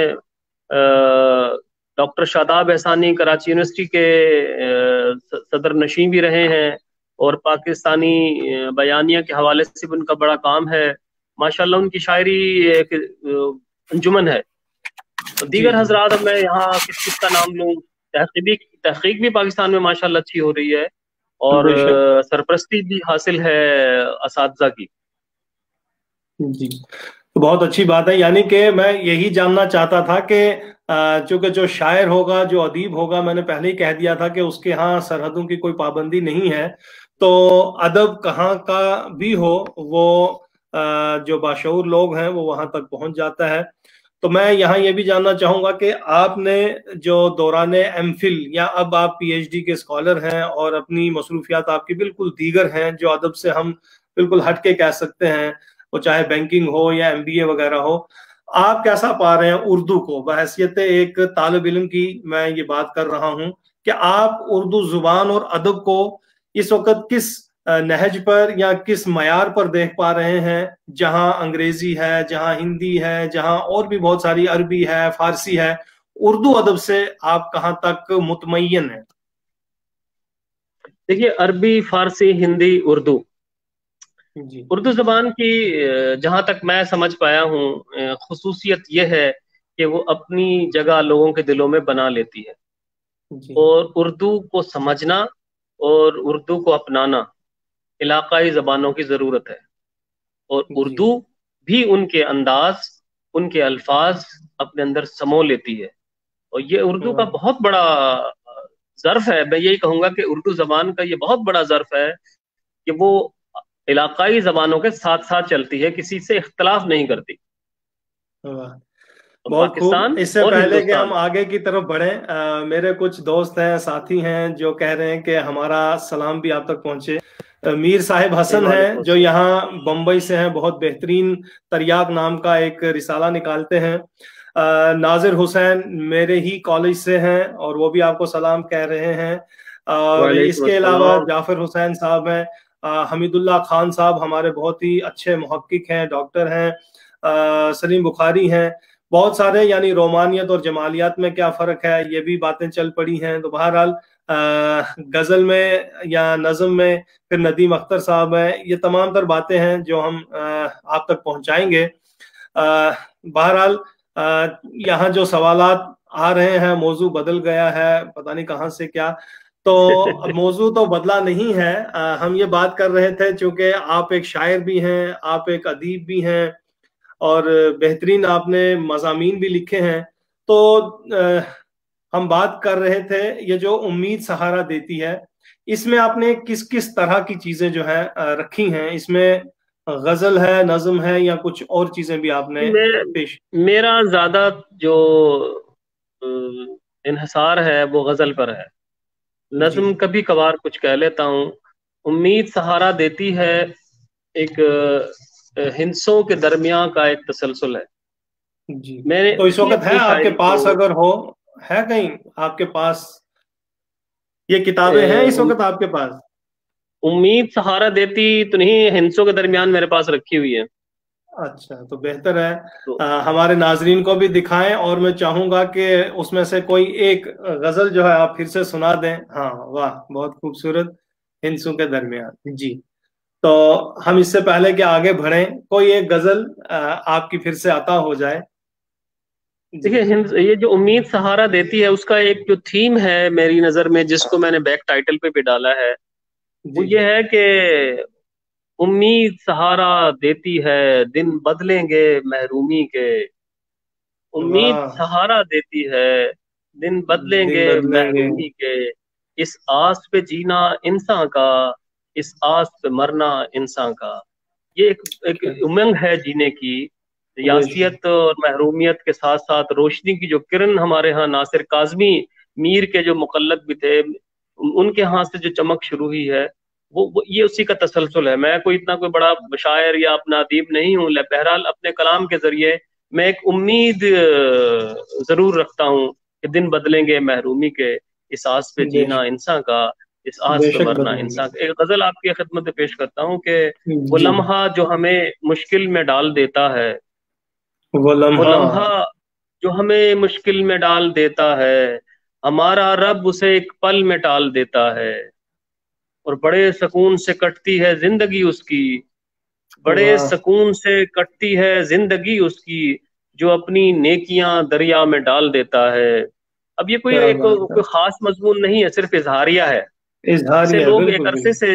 ڈاکٹر شاداب احسانی کراچی یونیورسٹی کے صدر نشین بھی رہے ہیں، اور پاکستانی بیانیہ کے حوالے سے بھی ان کا بڑا کام ہے۔ ماشاءاللہ ان کی شاعری ایک انجمن ہے۔ جی دیگر جی حضرات، اب میں یہاں کس کس کا نام لوں؟ تحقیقی تحقیق بھی پاکستان میں ماشاءاللہ اچھی ہو رہی ہے، اور بے شک، سرپرستی بھی حاصل ہے اساتذہ کی۔ جی تو بہت اچھی بات ہے، یعنی کہ میں یہی جاننا چاہتا تھا کہ چونکہ جو شاعر ہوگا، جو ادیب ہوگا، میں نے پہلے ہی کہہ دیا تھا کہ اس کے ہاں سرحدوں کی کوئی پابندی نہیں ہے، تو ادب کہاں کا بھی ہو، وہ جو باشعور لوگ ہیں وہ وہاں تک پہنچ جاتا ہے۔ تو میں یہاں یہ بھی جاننا چاہوں گا کہ آپ نے جو دوران ایم فل یا اب آپ پی ایچ ڈی کے اسکالر ہیں، اور اپنی مصروفیات آپ کی بالکل دیگر ہیں جو ادب سے ہم بالکل ہٹ کے کہہ سکتے ہیں، وہ چاہے بینکنگ ہو یا ایم بی اے وغیرہ ہو، آپ کیسا پا رہے ہیں اردو کو بحیثیت ایک طالب علم کی؟ میں یہ بات کر رہا ہوں کہ آپ اردو زبان اور ادب کو اس وقت کس نہج پر یا کس معیار پر دیکھ پا رہے ہیں، جہاں انگریزی ہے، جہاں ہندی ہے، جہاں اور بھی بہت ساری عربی ہے، فارسی ہے، اردو ادب سے آپ کہاں تک مطمئن ہیں؟ دیکھیے، عربی، فارسی، ہندی، اردو جی اردو زبان کی جہاں تک میں سمجھ پایا ہوں خصوصیت یہ ہے کہ وہ اپنی جگہ لوگوں کے دلوں میں بنا لیتی ہے، جی اور اردو کو سمجھنا اور اردو کو اپنانا علاقائی زبانوں کی ضرورت ہے، اور جی اردو بھی ان کے انداز، ان کے الفاظ اپنے اندر سمو لیتی ہے، اور یہ اردو کا بہت بڑا ظرف ہے۔ میں یہی کہوں گا کہ اردو زبان کا یہ بہت بڑا ظرف ہے کہ وہ علاقائی زبانوں کے ساتھ ساتھ چلتی ہے، کسی سے اختلاف نہیں کرتی، بہت خوب۔ پاکستان اس سے اور پہلے کہ ہندوستان۔ ہم آگے کی طرف بڑھیں، میرے کچھ دوست ہیں، ساتھی ہیں جو کہہ رہے ہیں کہ ہمارا سلام بھی آپ تک پہنچے۔ میر صاحب حسن ہیں وعلیکم جو السلام۔ یہاں بمبئی سے ہیں، بہت بہترین تریاق نام کا ایک رسالہ نکالتے ہیں۔ ناظر حسین میرے ہی کالج سے ہیں، اور وہ بھی آپ کو سلام کہہ رہے ہیں۔ اور اس وعلیکم کے علاوہ السلام۔ جعفر حسین صاحب ہیں، حمید اللہ خان صاحب ہمارے بہت ہی اچھے محقق ہیں، ڈاکٹر ہیں، سلیم بخاری ہیں، بہت سارے، یعنی رومانیت اور جمالیات میں کیا فرق ہے یہ بھی باتیں چل پڑی ہیں۔ تو بہرحال غزل میں یا نظم میں پھر ندیم اختر صاحب ہیں، یہ تمام تر باتیں ہیں جو ہم آپ تک پہنچائیں گے۔ بہرحال یہاں جو سوالات آ رہے ہیں، موضوع بدل گیا ہے، پتہ نہیں کہاں سے کیا، तो अब मौजू तो बदला नहीं है। आ, हम ये बात कर रहे थे चूंकि आप एक शायर भी हैं, आप एक अदीब भी हैं और बेहतरीन आपने मज़ामीन भी लिखे हैं। तो आ, हम बात कर रहे थे ये जो उम्मीद सहारा देती है, इसमें आपने किस किस तरह की चीजें जो है आ, रखी हैं? इसमें गजल है, नज्म है, या कुछ और चीजें भी आपने मैं पेश? मेरा ज्यादा जो अ, इन्हिसार है वो गजल पर है। जी नज्म कभी कभार कुछ कह लेता हूँ। उम्मीद सहारा देती है एक अ, हिंसों के दरमियान का एक तसलसल है। जी। मैंने तो इस इसी वक्त है अपनी आपके शायरी को पास, अगर हो, है कहीं आपके पास ये किताबें हैं अ, इस उम, वक्त आपके पास? उम्मीद सहारा देती तो नहीं, हिंसों के दरमियान मेरे पास रखी हुई है। अच्छा, तो बेहतर है। तो आ, हमारे नाजरीन को भी दिखाएं, और मैं चाहूंगा कि उसमें से कोई एक गजल जो है आप फिर से सुना दें। हाँ, वाह, बहुत खूबसूरत। हिंसों के दरमियान, जी। तो हम इससे पहले कि आगे बढ़ें, कोई एक गजल आ, आपकी फिर से अता हो जाए। जी देखिए, हिंस ये जो उम्मीद सहारा देती है उसका एक जो थीम है मेरी नज़र में, जिसको मैंने बैक टाइटल पे भी डाला है, वो जी। ये है कि उम्मीद सहारा देती है, दिन बदलेंगे महरूमी के। उम्मीद वाह। सहारा देती है, दिन दिन बदलेंगे बदलेंगे। महरूमी के। इस आस पे जीना इंसान का, इस आस पे मरना इंसान का। ये एक क्या? एक उमंग है जीने की। बेशक। यासियत और महरूमियत के साथ साथ रोशनी की जो किरण हमारे यहाँ नासिर काजमी मीर के जो मुकल्लद भी थे, उन- उनके हाथ से जो चमक शुरू हुई है, वो, वो ये उसी का तसलसल है। मैं कोई इतना कोई बड़ा शायर या अपना अदीब नहीं हूँ, ले- बहरहाल अपने कलाम के जरिए मैं एक उम्मीद अ, जरूर रखता हूँ कि दिन बदलेंगे महरूमी के, इस आस पे जीना बेशक। इंसान का, इस आस पे बेशक मरना बदलेंगे। इंसान का। एक गजल आपकी खिदमत में पेश करता हूँ कि वो जी। लम्हा जो हमें मुश्किल में डाल देता है, वो वो लम्हा। लम्हा जो हमें मुश्किल में डाल देता है, हमारा रब उसे एक पल में टाल देता है। और बड़े सुकून से कटती है जिंदगी उसकी, बड़े वाह। सुकून से कटती है जिंदगी उसकी, जो अपनी नेकियां दरिया में डाल देता है। अब ये कोई क्या एक बात है। कोई खास मजमून नहीं है, सिर्फ इजहारिया है। इसे इजहारिया, लोग एक बिल्कुल अरसे बिल्कुल। से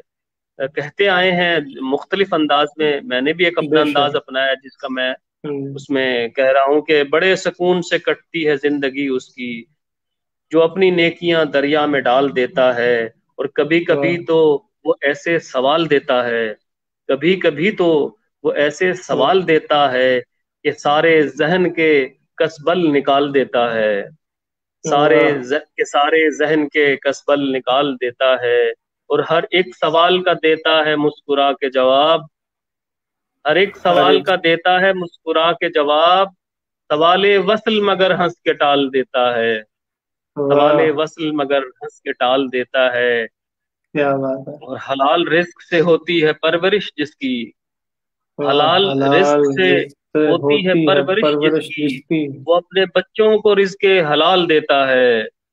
कहते आए हैं मुख्तलिफ अंदाज में। मैंने भी एक अपना अंदाज बेशक। अपनाया है, जिसका मैं हम्म। उसमें कह रहा हूँ कि बड़े सुकून से कटती है जिंदगी उसकी, जो अपनी नेकियां दरिया में डाल देता है। और कभी कभी वाह। तो वो ऐसे सवाल देता है, कभी कभी तो वो ऐसे वाह। सवाल देता है कि सारे जहन के कसबल निकाल देता है, सारे वाह। ज, के सारे जहन के कसबल निकाल देता है। और हर एक सवाल का देता है मुस्कुरा के जवाब, हर एक हर सवाल एक। का देता है मुस्कुरा के जवाब। सवाले वसल मगर हंस के टाल देता है, सवाले वाह। वसल मगर हंस के टाल देता है। क्या बात है। और हलाल रिस्क से होती है परवरिश जिसकी, वाह। हलाल हलाल रिस्क से रिज़्क़ से होती है होती है परवरिश परवरिश जिसकी, जिसकी। वो अपने बच्चों को रिस्क हलाल देता है।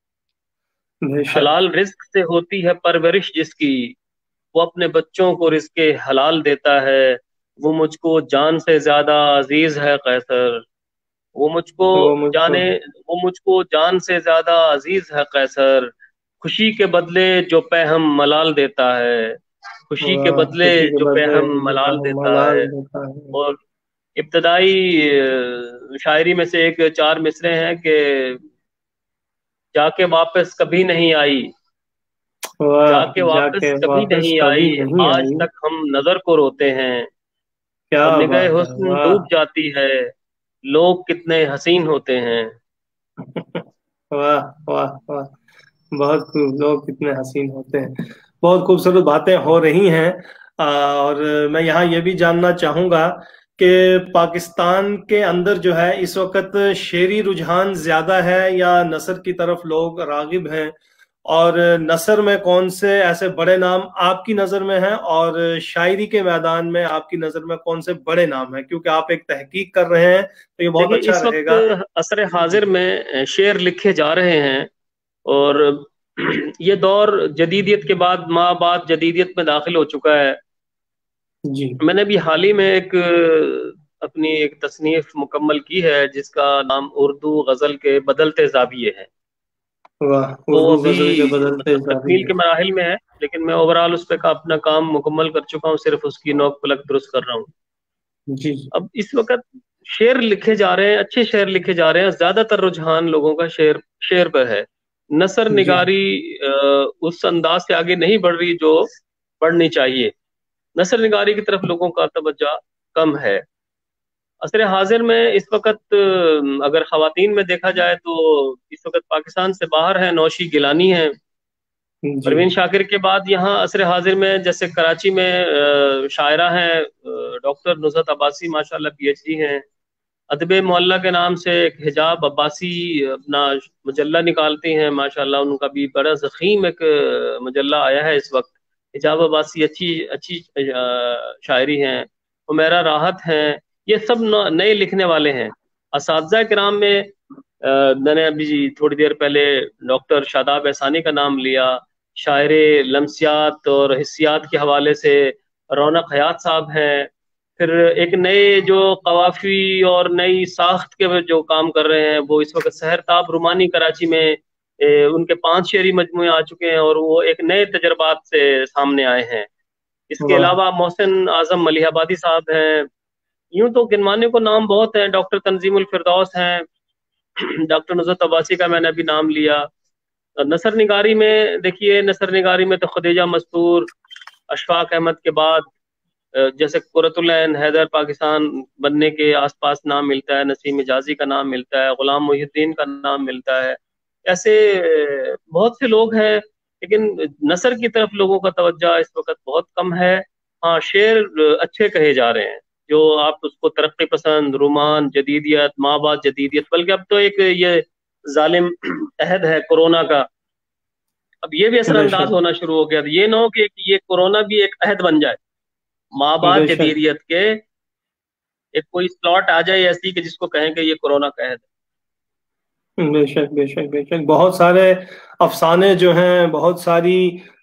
बेशक। हलाल रिस्क से होती है परवरिश जिसकी, वो अपने बच्चों को रिस्क हलाल देता है। वो मुझको जान से ज्यादा अजीज है कैसर, वो मुझको वो मुझको। जाने वो मुझको जान से ज्यादा अजीज है कैसर। खुशी के बदले जो पैहम मलाल देता है, खुशी के वाह, बदले खुशी के जो बदले पैहम जो मलाल पैगम देता मलाल है। देता है। और इब्तदाई अ, शायरी में से एक चार मिसरे हैं कि जाके वापस कभी नहीं आई, वाह। जाके वापस जाके कभी वापस नहीं कभी आई, नहीं आज आई। तक हम नजर को रोते हैं। क्या और निगाह बात है। हुस्न वाह। डूब जाती है, लोग कितने हसीन होते हैं। वाह। वाह। वाह। बहुत खूब, लोग कितने हसीन होते हैं। बहुत खूबसूरत बातें हो रही हैं। आ, और मैं यहाँ ये भी जानना चाहूँगा कि पाकिस्तान के अंदर जो है इस वक्त शेरी रुझान ज्यादा है या नसर की तरफ लोग रागिब हैं? और नसर में कौन से ऐसे बड़े नाम आपकी नज़र में हैं, और शायरी के मैदान में आपकी नज़र में कौन से बड़े नाम हैं? क्योंकि आप एक तहकीक कर रहे हैं तो ये बहुत देखिए, अच्छा इस वक्त रहेगा। असर जी। हाजिर में शेर लिखे जा रहे हैं। और ये दौर जदीदियत के बाद माँ बाद जदीदियत में दाखिल हो चुका है। जी। मैंने भी हाल ही में एक अपनी एक तसनीफ मुकम्मल की है, जिसका नाम उर्दू गजल के बदलते जाविये है। واہ، وہ اردو ابھی غزل کے بدلتے مطلب تکمیل زاویے۔ کے مراحل میں ہے، لیکن میں اوورال اس پہ کا اپنا کام مکمل کر چکا ہوں، صرف اس کی نوک پلک درست کر رہا ہوں۔ جی جی اب اس وقت شعر لکھے جا رہے ہیں، اچھے شعر لکھے جا رہے ہیں، زیادہ تر رجحان لوگوں کا شعر شعر پر ہے۔ نثر جی نگاری اس انداز سے آگے نہیں بڑھ رہی جو بڑھنی چاہیے، نثر نگاری کی طرف لوگوں کا توجہ کم ہے۔ عصر حاضر میں اس وقت اگر خواتین میں دیکھا جائے تو اس وقت پاکستان سے باہر ہیں، نوشی گیلانی ہیں، جی پروین شاکر کے بعد یہاں عصر حاضر میں جیسے کراچی میں شاعرہ ہیں ڈاکٹر نصرت عباسی، ماشاءاللہ پی ایچ ڈی ہیں، ادب معلّہ کے نام سے ایک حجاب عباسی اپنا مجلہ نکالتے ہیں، ماشاءاللہ ان کا بھی بڑا ضخیم ایک مجلہ آیا ہے اس وقت۔ حجاب عباسی اچھی اچھی شاعری ہیں، عمیرہ راحت ہیں، یہ سب نئے لکھنے والے ہیں۔ اساتذہ کرام میں میں نے ابھی تھوڑی دیر پہلے ڈاکٹر شاداب احسانی کا نام لیا، شاعر لمسیات اور حسیات کے حوالے سے رونق حیات صاحب ہیں، پھر ایک نئے جو قوافی اور نئی ساخت کے جو کام کر رہے ہیں وہ اس وقت سحر تاب رومانی کراچی میں ان کے پانچ شعری مجموعے آ چکے ہیں اور وہ ایک نئے تجربات سے سامنے آئے ہیں۔ اس کے واہ، علاوہ محسن اعظم ملیح آبادی صاحب ہیں، یوں تو گنوانے کو نام بہت ہیں، ڈاکٹر تنظیم الفردوس ہیں، ڈاکٹر نصرت عباسی کا میں نے ابھی نام لیا۔ نثر نگاری میں دیکھیے، نثر نگاری میں تو خدیجہ مستور، اشفاق احمد کے بعد جیسے قرۃ العین حیدر پاکستان بننے کے آس پاس نام ملتا ہے، نسیم حجازی کا نام ملتا ہے، غلام محی الدین کا نام ملتا ہے، ایسے بہت سے لوگ ہیں، لیکن نثر کی طرف لوگوں کا توجہ اس وقت بہت کم ہے۔ ہاں شعر اچھے کہے جا رہے ہیں، جو آپ اس کو ترقی پسند، رومان، جدیدیت، ماں بعد جدیدیت، بلکہ اب تو ایک یہ ظالم عہد ہے کورونا کا، اب یہ بھی اثر بے انداز شک ہونا شروع ہو گیا، یہ نہ ہو کہ یہ کورونا بھی ایک عہد بن جائے، ماں بعد بے شک جدیدیت کے ایک کوئی سلاٹ آ جائے ایسی کہ جس کو کہیں کہ یہ کورونا کا عہد ہے۔ بے شک بے شک بے شک بہت سارے افسانے جو ہیں، بہت ساری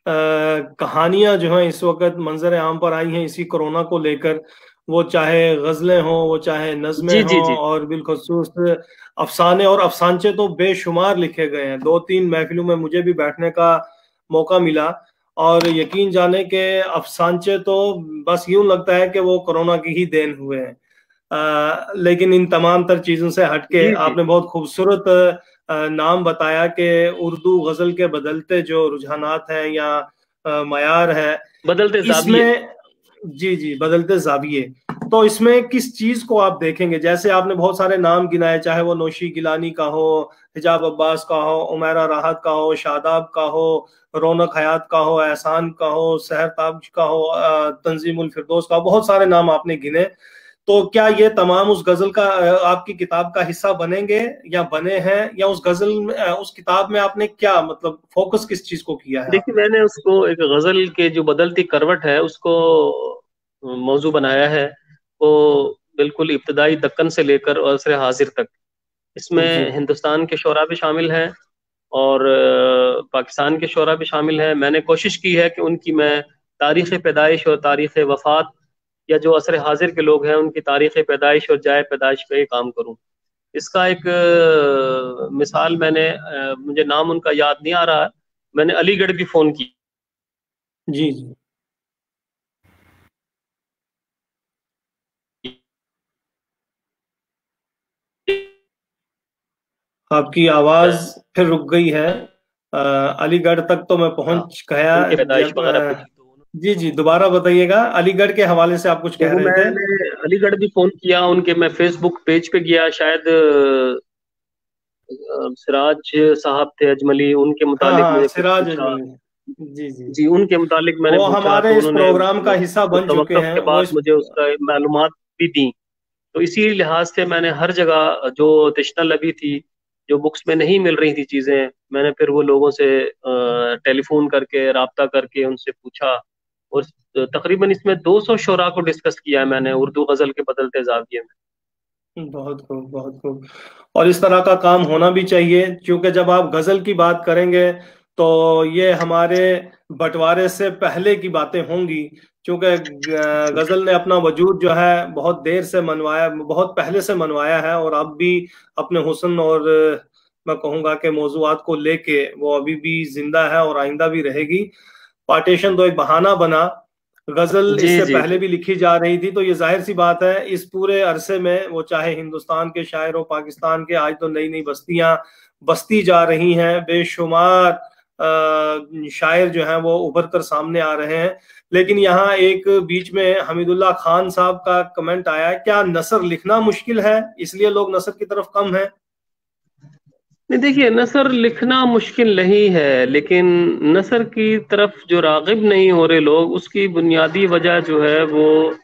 کہانیاں جو ہیں اس وقت منظر عام پر آئی ہیں اسی کورونا کو لے کر، وہ چاہے غزلیں ہوں، وہ چاہے نظمیں جی جی ہوں، جی اور بالخصوص افسانے اور افسانچے تو بے شمار لکھے گئے ہیں۔ دو تین محفلوں میں مجھے بھی بیٹھنے کا موقع ملا، اور یقین جانے کہ افسانچے تو بس یوں لگتا ہے کہ وہ کورونا کی ہی دین ہوئے ہیں۔ آ, لیکن ان تمام تر چیزوں سے ہٹ کے جی جی آپ نے بہت خوبصورت نام بتایا کہ اردو غزل کے بدلتے جو رجحانات ہیں یا معیار ہے، بدلتے اس زاویے۔ میں جی جی بدلتے زاویے، تو اس میں کس چیز کو آپ دیکھیں گے؟ جیسے آپ نے بہت سارے نام گنائے، چاہے وہ نوشی گیلانی کا ہو، حجاب عباس کا ہو، عمیرہ راحت کا ہو، شاداب کا ہو، رونق حیات کا ہو، احسان کا ہو، سحر تاج کا ہو، تنظیم الفردوس کا ہو، بہت سارے نام آپ نے گنے، تو کیا یہ تمام اس غزل کا آپ کی کتاب کا حصہ بنیں گے یا بنے ہیں، یا اس غزل اس کتاب میں آپ نے کیا مطلب فوکس کس چیز کو کیا ہے؟ دیکھیے میں نے اس کو ایک غزل کے جو بدلتی کروٹ ہے اس کو موضوع بنایا ہے، وہ بالکل ابتدائی دکن سے لے کر عصر حاضر تک، اس میں جی ہندوستان کے شعراء بھی شامل ہیں اور پاکستان کے شعراء بھی شامل ہیں۔ میں نے کوشش کی ہے کہ ان کی میں تاریخ پیدائش اور تاریخ وفات، یا جو عصر حاضر کے لوگ ہیں ان کی تاریخ پیدائش اور جائے پیدائش پہ کام کروں۔ اس کا ایک مثال میں نے، مجھے نام ان کا یاد نہیں آ رہا، میں نے علی گڑھ بھی فون کی۔ جی جی آپ کی آواز پھر رک گئی ہے، علی گڑھ تک تو میں پہنچ گیا ان کے پیدائش جب وغیرہ پوچھی تو جی جی دوبارہ بتائیے گا، علی گڑھ کے حوالے سے آپ کچھ تو کہہ وہ رہے میں تھے۔ نے علی گڑھ بھی فون کیا، ان کے میں فیس بک پیج پہ گیا، شاید سراج صاحب تھے اجملی، ان کے ہاں متعلق ہاں مجھے کچھ سراج پوچھا، اجملی، جی جی جی ان کے متعلق میں نے وہ پوچھا ہمارے تو اس انہوں نے پروگرام کا حصہ بن چکے توقف ہیں، کے وہ بعد اس مجھے اس کا معلومات بھی دیں، تو اسی لحاظ سے میں نے ہر جگہ جو تشنہ لگی تھی، جو بکس میں نہیں مل رہی تھی چیزیں، میں نے پھر وہ لوگوں سے ٹیلی فون کر کے رابطہ کر کے ان سے پوچھا، اور تقریباً اس میں دو سو شعراء کو ڈسکس کیا ہے میں نے اردو غزل کے بدلتے زاویے میں۔ بہت خوب بہت خوب، اور اس طرح کا کام ہونا بھی چاہیے، کیونکہ جب آپ غزل کی بات کریں گے تو یہ ہمارے بٹوارے سے پہلے کی باتیں ہوں گی، کیونکہ غزل نے اپنا وجود جو ہے بہت دیر سے منوایا، بہت پہلے سے منوایا ہے، اور اب بھی اپنے حسن اور मैं कहूँगा कि मौज़ूआत को लेके वो अभी भी जिंदा है और आइंदा भी रहेगी। पार्टीशन तो एक बहाना बना, गजल जी इससे जी पहले जी भी लिखी जा रही थी, तो ये जाहिर सी बात है इस पूरे अरसे में वो चाहे हिंदुस्तान के शायर हो, पाकिस्तान के, आज तो नई नई बस्तियां बसती जा रही हैं, बेशुमार अ, शायर जो हैं वो उभर कर सामने आ रहे हैं। लेकिन यहाँ एक बीच में हमीदुल्लाह खान साहब का कमेंट आया, क्या नसर लिखना मुश्किल है इसलिए लोग नसर की तरफ कम हैं? नहीं, देखिए, नसर लिखना मुश्किल नहीं है, लेकिन नसर की तरफ जो रागिब नहीं हो रहे लोग, उसकी बुनियादी वजह जो है वो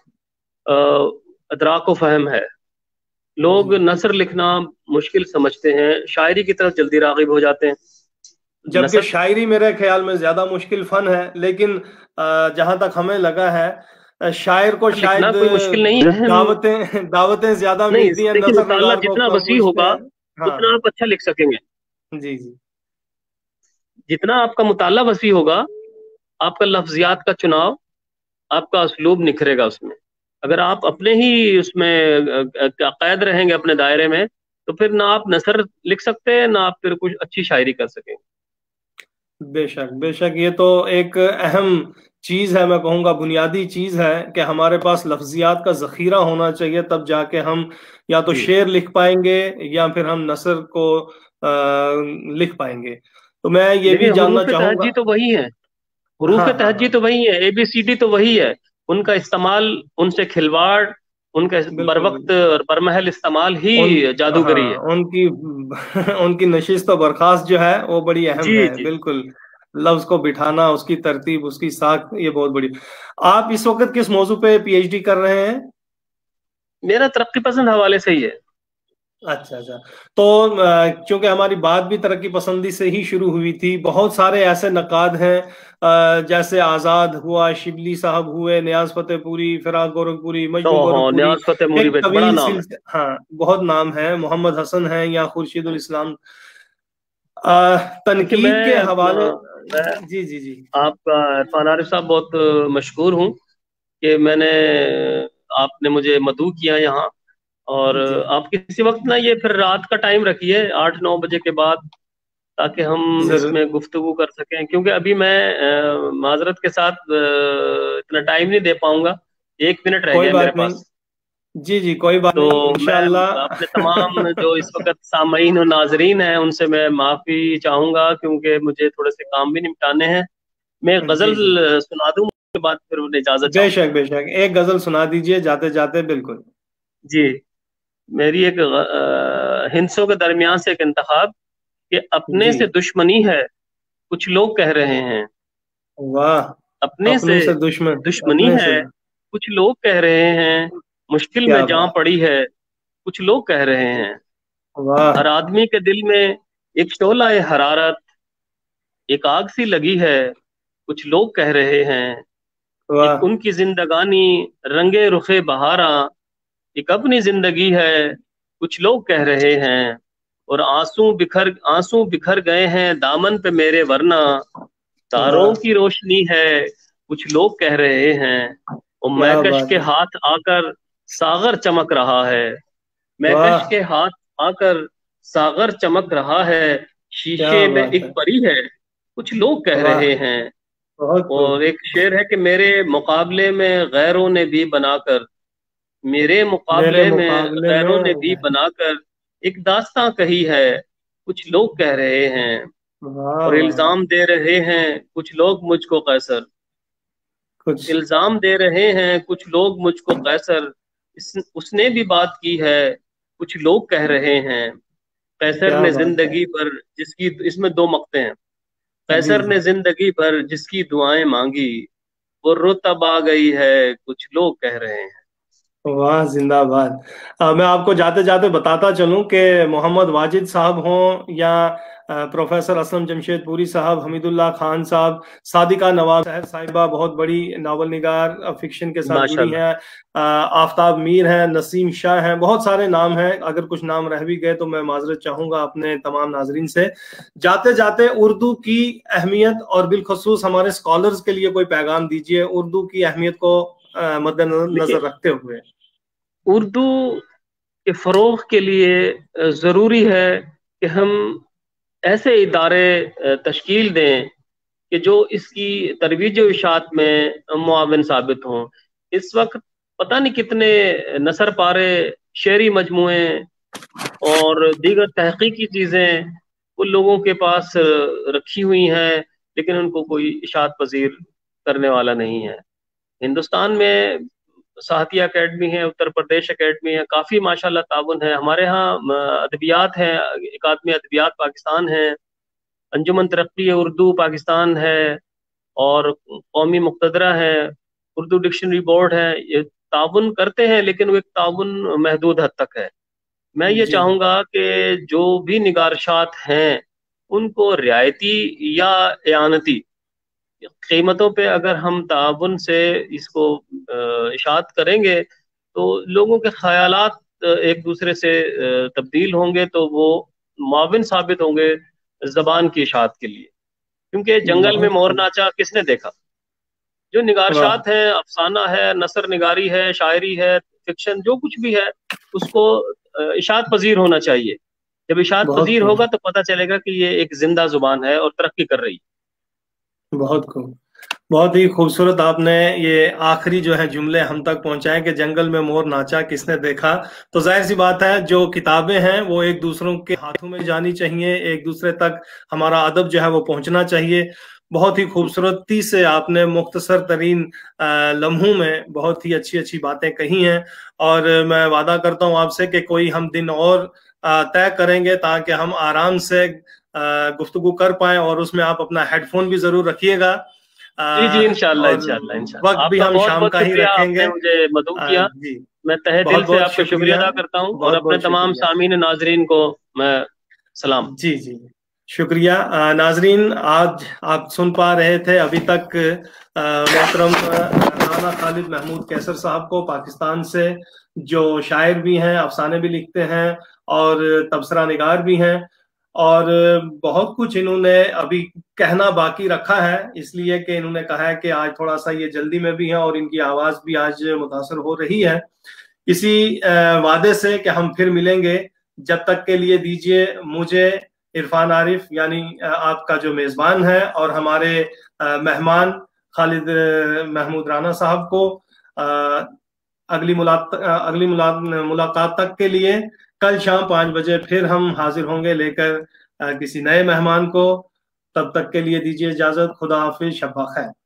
अदराक व फहम है। लोग जी, नसर लिखना मुश्किल समझते हैं, शायरी की तरफ जल्दी रागिब हो जाते हैं। जबकि नसर शायरी मेरे ख्याल में ज्यादा मुश्किल फन है, लेकिन जहां तक हमें लगा है अ, शायर को लिखना शायद कोई मुश्किल नहीं है। हम दावतें दावतें ज्यादा नहीं, मिलती हैं, देखिए, नसर मुताला निगार को जितना कम वसी पूछते होगा हैं। हाँ, उतना आप अच्छा लिख सकेंगे। जी जी, जितना आपका मुताला वसी होगा, आपका लफ्जियात का चुनाव, आपका उसलूब निखरेगा उसमें। अगर आप अपने ही उसमें अ, अ, कैद रहेंगे अपने दायरे में, तो फिर ना आप नसर लिख सकते हैं, ना आप फिर कुछ अच्छी शायरी कर सकेंगे। बेशक बेशक, ये तो एक अहम चीज है, मैं कहूँगा बुनियादी चीज है कि हमारे पास लफ्जियात का जखीरा होना चाहिए, तब जाके हम या तो जी, शेर लिख पाएंगे या फिर हम नसर को आ, लिख पाएंगे। तो मैं ये भी देखिए, जानना हरूफ चाहूंगा। तहज्जी तो वही है, हरूफ हाँ हाँ तहज्जी हाँ, तो वही है, ए बी सी डी तो वही है। उनका इस्तेमाल, उनसे खिलवाड़, उनका बर बिल्कुल वक्त बिल्कुल। और बरमहल इस्तेमाल ही उन जादूगरी है। हाँ, उनकी उनकी नशिस्त और बर्खास्त जो है वो बड़ी अहम जी है, जी। बिल्कुल। लफ्ज को बिठाना, उसकी तरतीब, उसकी साख, ये बहुत बड़ी। आप इस वक्त किस मौजू पे पीएचडी कर रहे हैं? मेरा तरक्की पसंद हवाले से ही है। अच्छा अच्छा। तो अ, क्योंकि हमारी बात भी तरक्की पसंदी से ही शुरू हुई थी, बहुत सारे ऐसे नकाद हैं, अ, जैसे आजाद हुआ, शिबली साहब हुए, नियाज फतेहपुरी, फिराक गोरखपुरी, तो मजनू हाँ, गोरखपुरी, न्याज फतेह मूरी एक बेट बड़ा तवील नाम है। सिलसिला, हाँ बहुत नाम है, मोहम्मद हसन है या खुर्शीदुल इस्लाम। अ, देखिए, तनकीद के मैं हवाले। अ, मैं जी जी जी आपका इरफान आरिफ साहब बहुत अ, मशहूर हूँ कि मैंने आपने मुझे मदऊ किया यहाँ। और जी, आप किसी वक्त ना ये फिर रात का टाइम रखिए, आठ नौ बजे के बाद, ताकि हम जरूर, इसमें गुफ्तगू कर सकें, क्योंकि अभी मैं अ, माजरत के साथ अ, इतना टाइम नहीं दे पाऊंगा। एक मिनट रह कोई गया मेरे बात नहीं। पास। जी जी, कोई बात तो नहीं, मैं इंशाअल्लाह। अपने तमाम जो इस वक्त सामईन और नाजरीन हैं, उनसे मैं माफ़ी चाहूंगा, क्योंकि मुझे थोड़े से काम भी निपटाने हैं। मैं एक जी गज़ल जी, सुना दूं, उसके बाद फिर उन्हें इजाज़त चाहूंगा। बेशक बेशक, एक गजल सुना दीजिए जाते जाते, बिल्कुल। जी, मेरी एक अ, हिंसों के दरमियान से एक इंतखाब, कि अपने जी, से दुश्मनी है कुछ लोग कह रहे हैं। वाह। अपने से अपनों से दुश्मन, दुश्मनी अपने से। है कुछ लोग कह रहे हैं। मुश्किल क्या में जान बात, पड़ी है कुछ लोग कह रहे हैं। वाह हर आदमी के दिल में एक शोला है हरारत, एक आग सी लगी है कुछ लोग कह रहे हैं। एक वाह, उनकी जिंदगानी रंगे रुखे बहारा, एक अपनी जिंदगी है कुछ लोग कह रहे हैं। और आंसू बिखर आंसू बिखर गए हैं दामन पे मेरे, वरना तारों वाह, की रोशनी है कुछ लोग कह रहे हैं। और क्या मैकश बात के है, हाथ आकर सागर चमक रहा है। मैकश वाह, के हाथ आकर सागर चमक रहा है। क्या शीशे में बात एक है, परी है कुछ लोग कह वाह, रहे हैं। बहुत और खूब। एक शेर है कि मेरे मुकाबले में गैरों ने भी बनाकर, मेरे मेरे मुकाबले में मुकाबले गैरों ने भी में, बनाकर एक दास्तां कही है कुछ लोग कह रहे हैं। वाह और वाह, इल्जाम दे रहे हैं कुछ लोग मुझको कैसर, कुछ, इल्जाम दे रहे हैं कुछ लोग मुझको कैसर। इस, उसने भी बात की है कुछ लोग कह रहे हैं। कैसर क्या ने बात है। जिंदगी पर जिसकी, इसमें दो मक्ते हैं। जी कैसर जी, ने जिंदगी पर जिसकी दुआएं मांगी, वो रुतब आ गई है कुछ लोग कह रहे हैं। वाह, जिंदाबाद। अ, मैं आपको जाते जाते बताता चलूं कि मोहम्मद वाजिद साहब हों या अ, प्रोफेसर असलम जमशेदपुरी साहब, हमीदुल्लाह खान साहब, सादिका नवाब सहर साहिबा बहुत बड़ी नावल निगार, अ, फिक्शन के साथ जुड़ी माशाल्लाह। हैं, अ, आफताब मीर हैं, नसीम शाह हैं, बहुत सारे नाम हैं। अगर कुछ नाम रह भी गए तो मैं माजरत चाहूंगा अपने तमाम नाजरीन से। जाते जाते उर्दू की अहमियत और बिलखसूस हमारे स्कॉलर्स के लिए कोई पैगाम दीजिए, उर्दू की अहमियत को अ, देखिए, मद्देनजर रखते हुए। उर्दू के फरोग के लिए अ, जरूरी है कि हम ایسے ادارے تشکیل دیں کہ جو اس کی ترویج و اشاعت میں معاون ثابت ہوں۔ اس وقت پتہ نہیں کتنے نثر پارے، شعری مجموعے اور دیگر تحقیقی چیزیں ان لوگوں کے پاس رکھی ہوئی ہیں، لیکن ان کو کوئی اشاعت پذیر کرنے والا نہیں ہے۔ ہندوستان میں ساہتیہ اکیڈمی ہے، اتر پردیش اکیڈمی ہے، کافی ماشاءاللہ تعاون ہے۔ ہمارے ہاں ادبیات ہیں، اکادمی ادبیات پاکستان ہے، انجمن ترقی اردو پاکستان ہے، اور قومی مقتدرہ ہے، اردو ڈکشنری بورڈ ہے۔ یہ تعاون کرتے ہیں، لیکن وہ ایک تعاون محدود حد تک ہے۔ میں یہ جی چاہوں گا کہ جو بھی نگارشات ہیں ان کو رعایتی یا اعانتی قیمتوں پہ اگر ہم تعاون سے اس کو اشاعت کریں گے تو لوگوں کے خیالات ایک دوسرے سے تبدیل ہوں گے، تو وہ معاون ثابت ہوں گے زبان کی اشاعت کے لیے۔ کیونکہ جنگل میں بہت مور خوب، ناچا کس نے دیکھا؟ جو واہ، نگارشات ہیں، افسانہ ہے، نثر نگاری ہے، شاعری ہے، فکشن، جو کچھ بھی ہے اس کو اشاعت پذیر ہونا چاہیے۔ جب اشاعت بہت پذیر خوب، ہوگا تو پتہ چلے گا کہ یہ ایک زندہ زبان ہے اور ترقی کر رہی ہے۔ بہت خوب، بہت ہی خوبصورت آپ نے یہ آخری جو ہے جملے ہم تک پہنچائے کہ جنگل میں مور ناچا کس نے دیکھا۔ تو ظاہر سی بات ہے جو کتابیں ہیں وہ ایک دوسروں کے ہاتھوں میں جانی چاہیے، ایک دوسرے تک ہمارا ادب جو ہے وہ پہنچنا چاہیے۔ بہت ہی خوبصورتی سے آپ نے مختصر ترین لمحوں میں بہت ہی اچھی اچھی باتیں کہی ہیں، اور میں وعدہ کرتا ہوں آپ سے کہ کوئی ہم دن اور طے کریں گے تاکہ ہم آرام سے گفتگو کر پائیں، اور اس میں آپ اپنا ہیڈ فون بھی ضرور رکھیے گا، جی جی انشاءاللہ اور انشاءاللہ انشاءاللہ وقت آپ بھی کا ہم بہت شام بہت کا ہی شکریہ، رکھیں آپ گے۔ نے مجھے مدعو کیا۔ جی، میں تہہ دل بہت سے بہت آپ کا شکریہ شکریہ، ادا کرتا ہوں، اور بہت اپنے بہت تمام شکریہ۔ سامعین ناظرین کو میں سلام۔ جی جی شکریہ۔ ناظرین، آج آپ سن پا رہے تھے ابھی تک محترم رانا خالد محمود کیسر صاحب کو، پاکستان سے، جو شاعر بھی ہیں، افسانے بھی لکھتے ہیں اور تبصرہ نگار بھی ہیں، اور بہت کچھ انہوں نے ابھی کہنا باقی رکھا ہے، اس لیے کہ انہوں نے کہا ہے کہ آج تھوڑا سا یہ جلدی میں بھی ہیں اور ان کی آواز بھی آج متاثر ہو رہی ہے۔ اسی وعدے سے کہ ہم پھر ملیں گے، جب تک کے لیے دیجیے مجھے، عرفان عارف یعنی آپ کا جو میزبان ہے، اور ہمارے مہمان خالد محمود رانا صاحب کو اگلی اگلی ملاقات تک کے لیے کل شام پانچ بجے پھر ہم حاضر ہوں گے لے کر کسی نئے مہمان کو۔ تب تک کے لیے دیجیے اجازت، خدا حافظ، شب بخیر۔